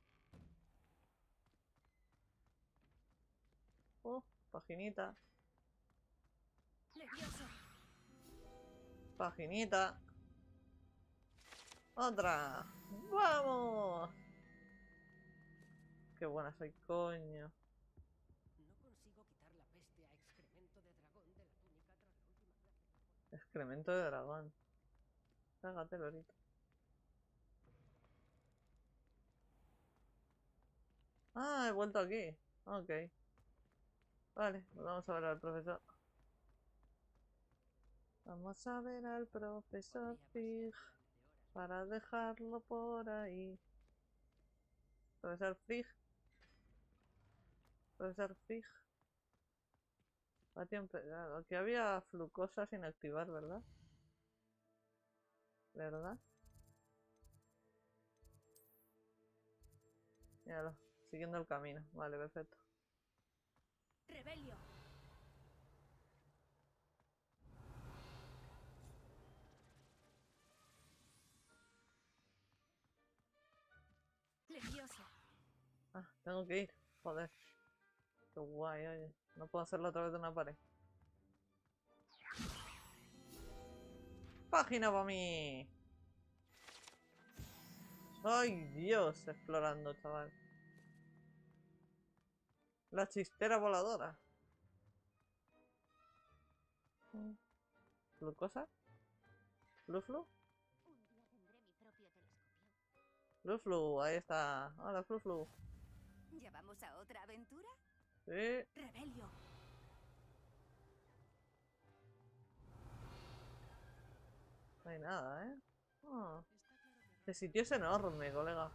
Oh, paginita. Nervioso. Paginita. Otra. ¡Vamos! Qué buena soy, coño. No consigo quitar la peste a excremento de dragón de la túnica tras la última clase. Excremento de dragón. Cágatelo ahorita. Ah, he vuelto aquí. Ok. Vale, pues vamos a ver al profesor. Vamos a ver al profesor Fig para dejarlo por ahí. Profesor Fig. Profesor Fig. Patio empedrado. Aquí había flucosa sin activar, ¿verdad? ¿Verdad? Míralo, siguiendo el camino. Vale, perfecto. Rebelio. Levioso. Ah, tengo que ir. Joder. Qué guay, oye. No puedo hacerlo a través de una pared. Página para mí. Ay, Dios, explorando, chaval. La chistera voladora. ¿Flucosa? ¿Fluflu? Fluflu, ahí está. Hola, Fluflu. ¿Ya vamos a otra aventura? Sí. Rebelio. No hay nada, ¿eh? Oh. Este sitio es enorme, colega.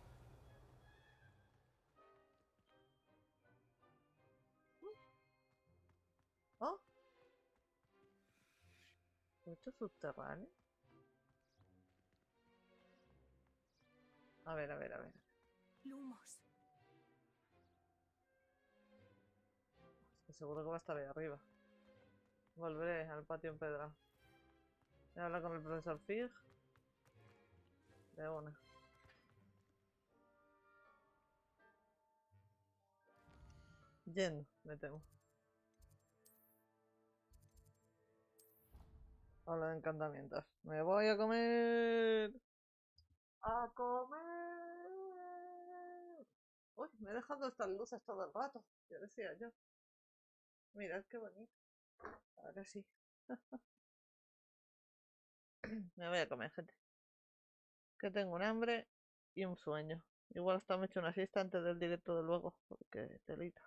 ¿Oh? ¿Mucho subterráneo? A ver, a ver, a ver. Lumos. Seguro que va a estar ahí arriba. Volveré al patio empedrado. Voy a hablar con el profesor Fig. De una. Yendo, me temo. Habla de encantamientos. Me voy a comer. A comer. Uy, me he dejado estas luces todo el rato. Ya decía yo. Mirad qué bonito. Ahora sí. Me voy a comer, gente. Que tengo un hambre y un sueño. Igual hasta me he hecho una siesta antes del directo de luego. Porque telita.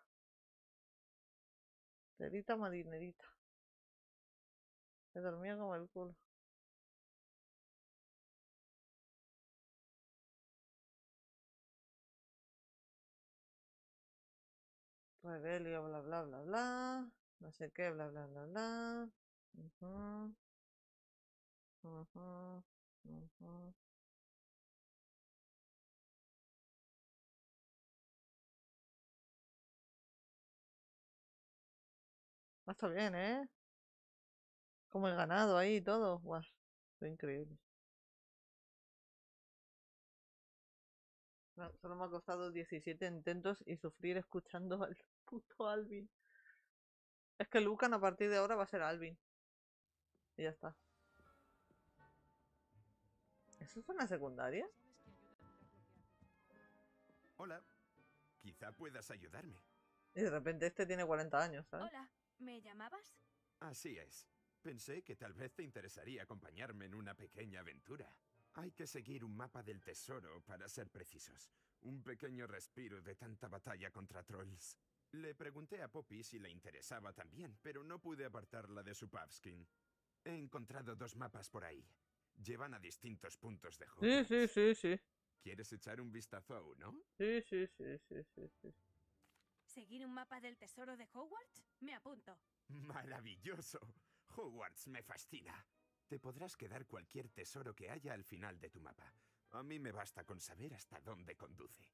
Telita marinerita. He dormido como el culo. Rebelio, bla bla bla bla. No sé qué, bla bla bla bla. Uh-huh. Uh-huh. Uh-huh. Ah, está bien, ¿eh? Como he ganado ahí y todo. Guau, fue increíble. No, solo me ha costado diecisiete intentos y sufrir escuchando al puto Alvin. Es que Lucan a partir de ahora va a ser Alvin. Y ya está. ¿Eso es una secundaria? Hola. Quizá puedas ayudarme. Y de repente este tiene cuarenta años, ¿sabes? Hola, ¿me llamabas? Así es. Pensé que tal vez te interesaría acompañarme en una pequeña aventura. Hay que seguir un mapa del tesoro, para ser precisos. Un pequeño respiro de tanta batalla contra trolls. Le pregunté a Poppy si le interesaba también, pero no pude apartarla de su pavskin. He encontrado dos mapas por ahí. Llevan a distintos puntos de Hogwarts. Sí, sí, sí, sí. ¿Quieres echar un vistazo a uno? Sí, sí, sí, sí, sí, sí. ¿Seguir un mapa del tesoro de Hogwarts? Me apunto. ¡Maravilloso! Hogwarts me fascina. Te podrás quedar cualquier tesoro que haya al final de tu mapa. A mí me basta con saber hasta dónde conduce.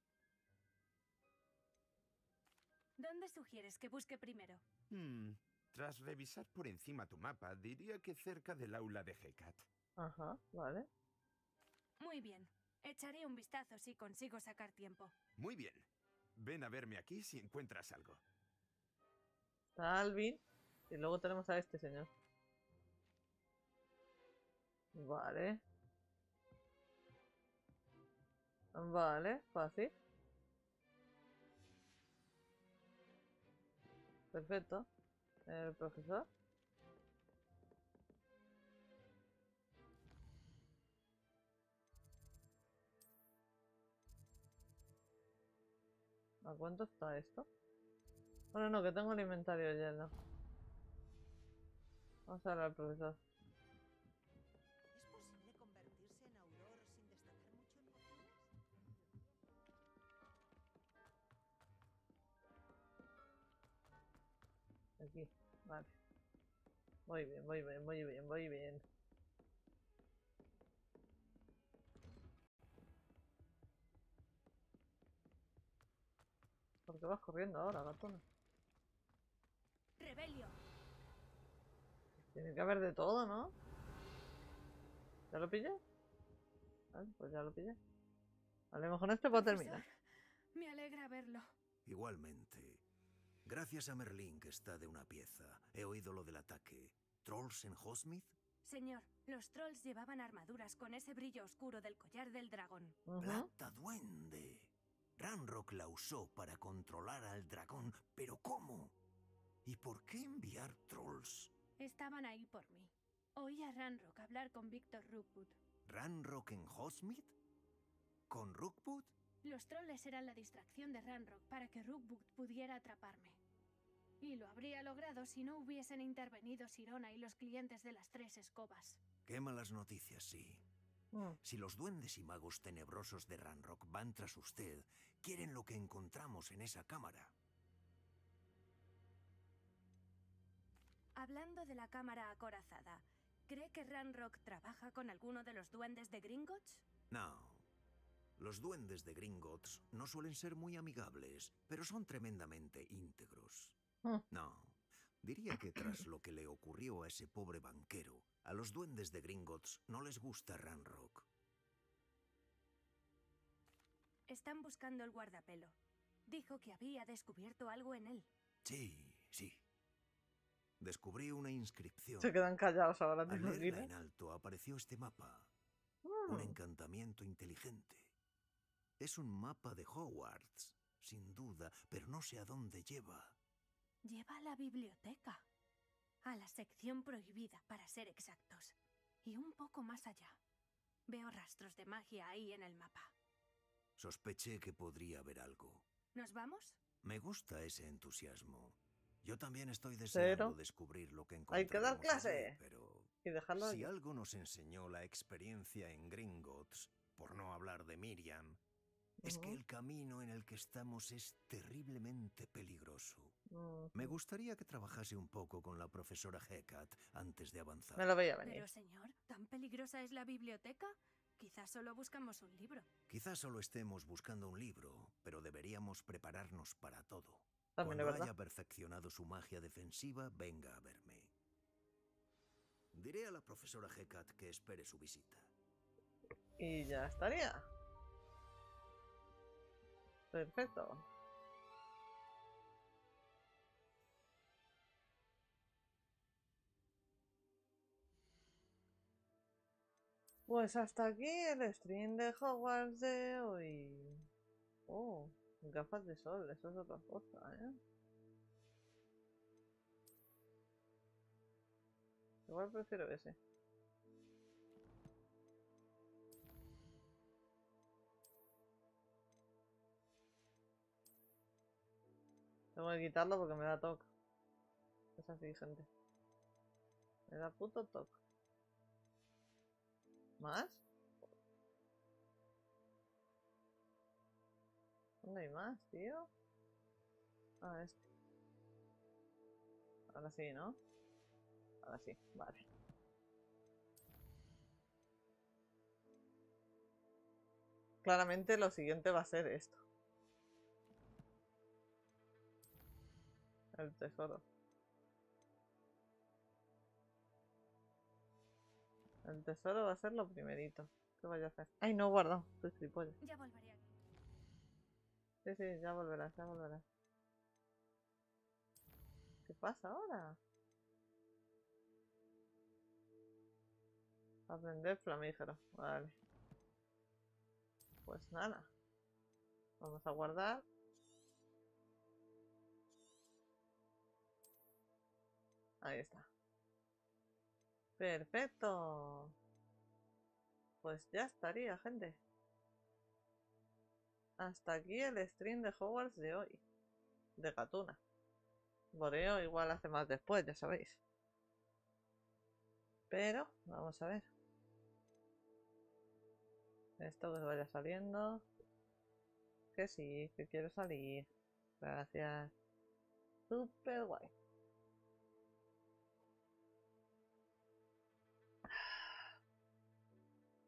¿Dónde sugieres que busque primero? Hmm. Tras revisar por encima tu mapa, diría que cerca del aula de Hecat. Ajá, vale. Muy bien. Echaré un vistazo si consigo sacar tiempo. Muy bien. Ven a verme aquí si encuentras algo. Está Alvin. Y luego tenemos a este señor. Vale. Vale, fácil. Perfecto. El profesor. ¿A cuánto está esto? Bueno, no, que tengo el inventario lleno. Vamos a ver al profesor. Aquí, vale. Muy bien, muy bien, muy bien, muy bien. ¿Por qué vas corriendo ahora, gatona? Rebelio. Tiene que haber de todo, ¿no? ¿Ya lo pillé? Vale, pues ya lo pillé. Hablemos con este para terminar. Me alegra verlo. Igualmente. Gracias a Merlín, que está de una pieza. He oído lo del ataque. ¿Trolls en Hogsmeade? Señor, los trolls llevaban armaduras con ese brillo oscuro del collar del dragón. ¡Plata duende! Ranrock la usó para controlar al dragón. ¿Pero cómo? ¿Y por qué enviar trolls? Estaban ahí por mí. Oí a Ranrock hablar con Víctor Rookwood. ¿Ranrock en Hogsmeade? ¿Con Rookwood? Los trolls eran la distracción de Ranrock para que Rookwood pudiera atraparme. Y lo habría logrado si no hubiesen intervenido Sirona y los clientes de las tres escobas. Qué malas noticias, sí. Mm. Si los duendes y magos tenebrosos de Ranrock van tras usted, quieren lo que encontramos en esa cámara. Hablando de la cámara acorazada, ¿cree que Ranrock trabaja con alguno de los duendes de Gringotts? No. Los duendes de Gringotts no suelen ser muy amigables, pero son tremendamente íntegros. No. Diría que tras lo que le ocurrió a ese pobre banquero, a los duendes de Gringotts no les gusta Ranrock. Están buscando el guardapelo. Dijo que había descubierto algo en él. Sí, sí. Descubrí una inscripción. Se quedan callados ahora, ¿te Al leerla imaginas? en alto apareció este mapa. Mm. Un encantamiento inteligente. Es un mapa de Hogwarts, sin duda, pero no sé a dónde lleva. Lleva a la biblioteca. A la sección prohibida, para ser exactos. Y un poco más allá. Veo rastros de magia ahí en el mapa. Sospeché que podría haber algo. ¿Nos vamos? Me gusta ese entusiasmo. Yo también estoy deseando Pero descubrir lo que hay encontraremos que dar allí, clase. pero Y dejarlo si aquí. algo nos enseñó la experiencia en Gringotts, por no hablar de Miriam, es que Ujú. el camino en el que estamos es terriblemente peligroso. Ujú. Me gustaría que trabajase un poco con la profesora Hecate antes de avanzar. Me lo veía venir. Pero, señor, ¿tan peligrosa es la biblioteca? Quizás solo buscamos un libro. Quizás solo estemos buscando un libro, pero deberíamos prepararnos para todo. También es Cuando verdad. haya perfeccionado su magia defensiva, venga a verme. Diré a la profesora Hecate que espere su visita. Y ya estaría. Perfecto. Pues hasta aquí el stream de Hogwarts de hoy. Oh, gafas de sol, eso es otra cosa, ¿eh? Igual prefiero ese. Tengo que quitarlo porque me da toque. Es así, gente. Me da puto toque. ¿Más? ¿Dónde hay más, tío? Ah, este. Ahora sí, ¿no? Ahora sí, vale. Claramente lo siguiente va a ser esto. El tesoro. El tesoro va a ser lo primerito. ¿Qué vaya a hacer? ¡Ay, no he guardado! Estoy tripollas. Ya volveré aquí. Sí, sí, ya volverás, ya volverás. ¿Qué pasa ahora? Aprender flamígero. Vale. Pues nada. Vamos a guardar. Ahí está. Perfecto. Pues ya estaría, gente. Hasta aquí el stream de Hogwarts de hoy. De Gatuna. Boreo igual hace más después, ya sabéis. Pero, vamos a ver. Esto que vaya saliendo. Que sí, que quiero salir. Gracias. Super guay.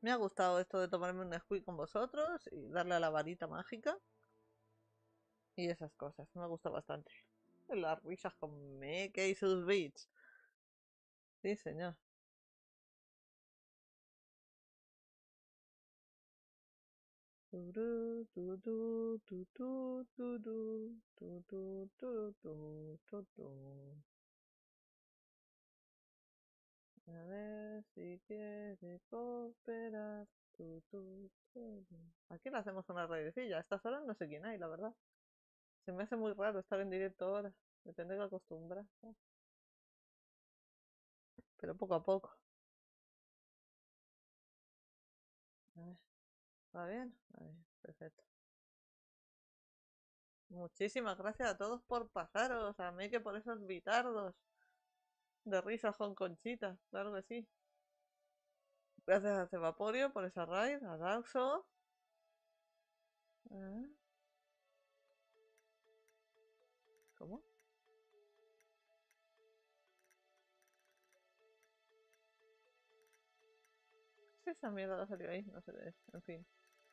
Me ha gustado esto de tomarme un Nesquik con vosotros y darle a la varita mágica. Y esas cosas, me gusta bastante. Las risas con Mecha y sus beats. Sí, señor. Turu, tu, tu, tu, tu, tu, tu, tu, tu, tu, tu, tu, tu. A ver si quiere cooperar. Tu, tu, tu, tu. Aquí le hacemos una raidecilla. A estas horas no sé quién hay, la verdad. Se me hace muy raro estar en directo ahora. Me tendré que acostumbrar. ¿No? Pero poco a poco. A ver. ¿Va bien? A ver, perfecto. Muchísimas gracias a todos por pasaros. A mí que por esos bitardos de risas con Conchita. Claro que sí. Gracias a Cevaporio por esa raid. A Darkso. ¿Eh? ¿Cómo? ¿Qué es esa mierda que ha salido ahí? No sé de eso. En fin.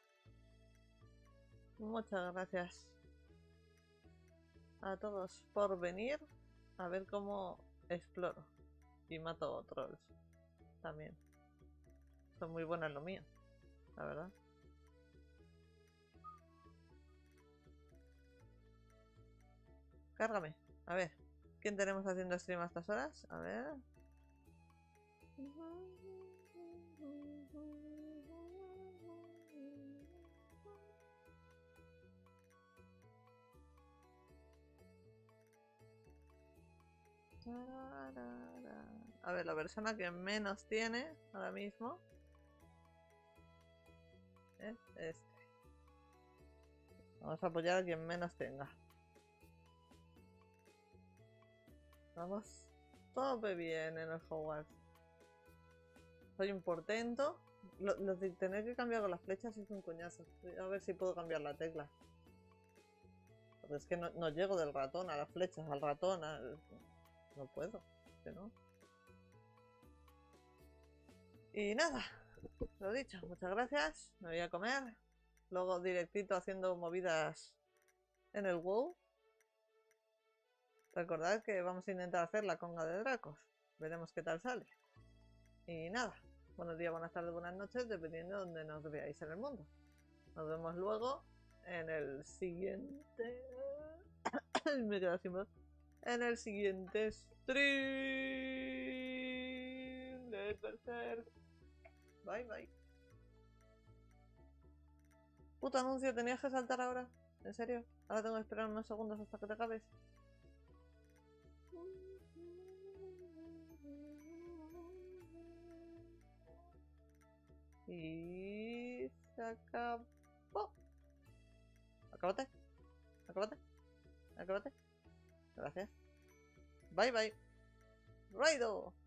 Muchas gracias a todos por venir. A ver cómo exploro. Y mato trolls. También. Son muy buenas lo mío. La verdad. Cárgame. A ver. ¿Quién tenemos haciendo stream a estas horas? A ver. A ver, la persona que menos tiene ahora mismo es este. Vamos a apoyar a quien menos tenga. Vamos tope bien en el Hogwarts. Soy un portento. Lo, lo de tener que cambiar con las flechas es un coñazo. A ver si puedo cambiar la tecla. Porque es que no, no llego del ratón a las flechas, al ratón, al... No puedo, que no. Y nada, lo dicho, muchas gracias. Me voy a comer. Luego directito haciendo movidas en el WoW. Recordad que vamos a intentar hacer la conga de Dracos. Veremos qué tal sale. Y nada, buenos días, buenas tardes, buenas noches, dependiendo de donde nos veáis en el mundo. Nos vemos luego en el siguiente... Me quedo sin voz. En el siguiente stream de Berserk. Bye bye. Puto anuncio, ¿tenías que saltar ahora? ¿En serio? Ahora tengo que esperar unos segundos hasta que te acabes. Y se acabó. Acábate. Acábate. Acábate. Gracias. Bye bye. Raido.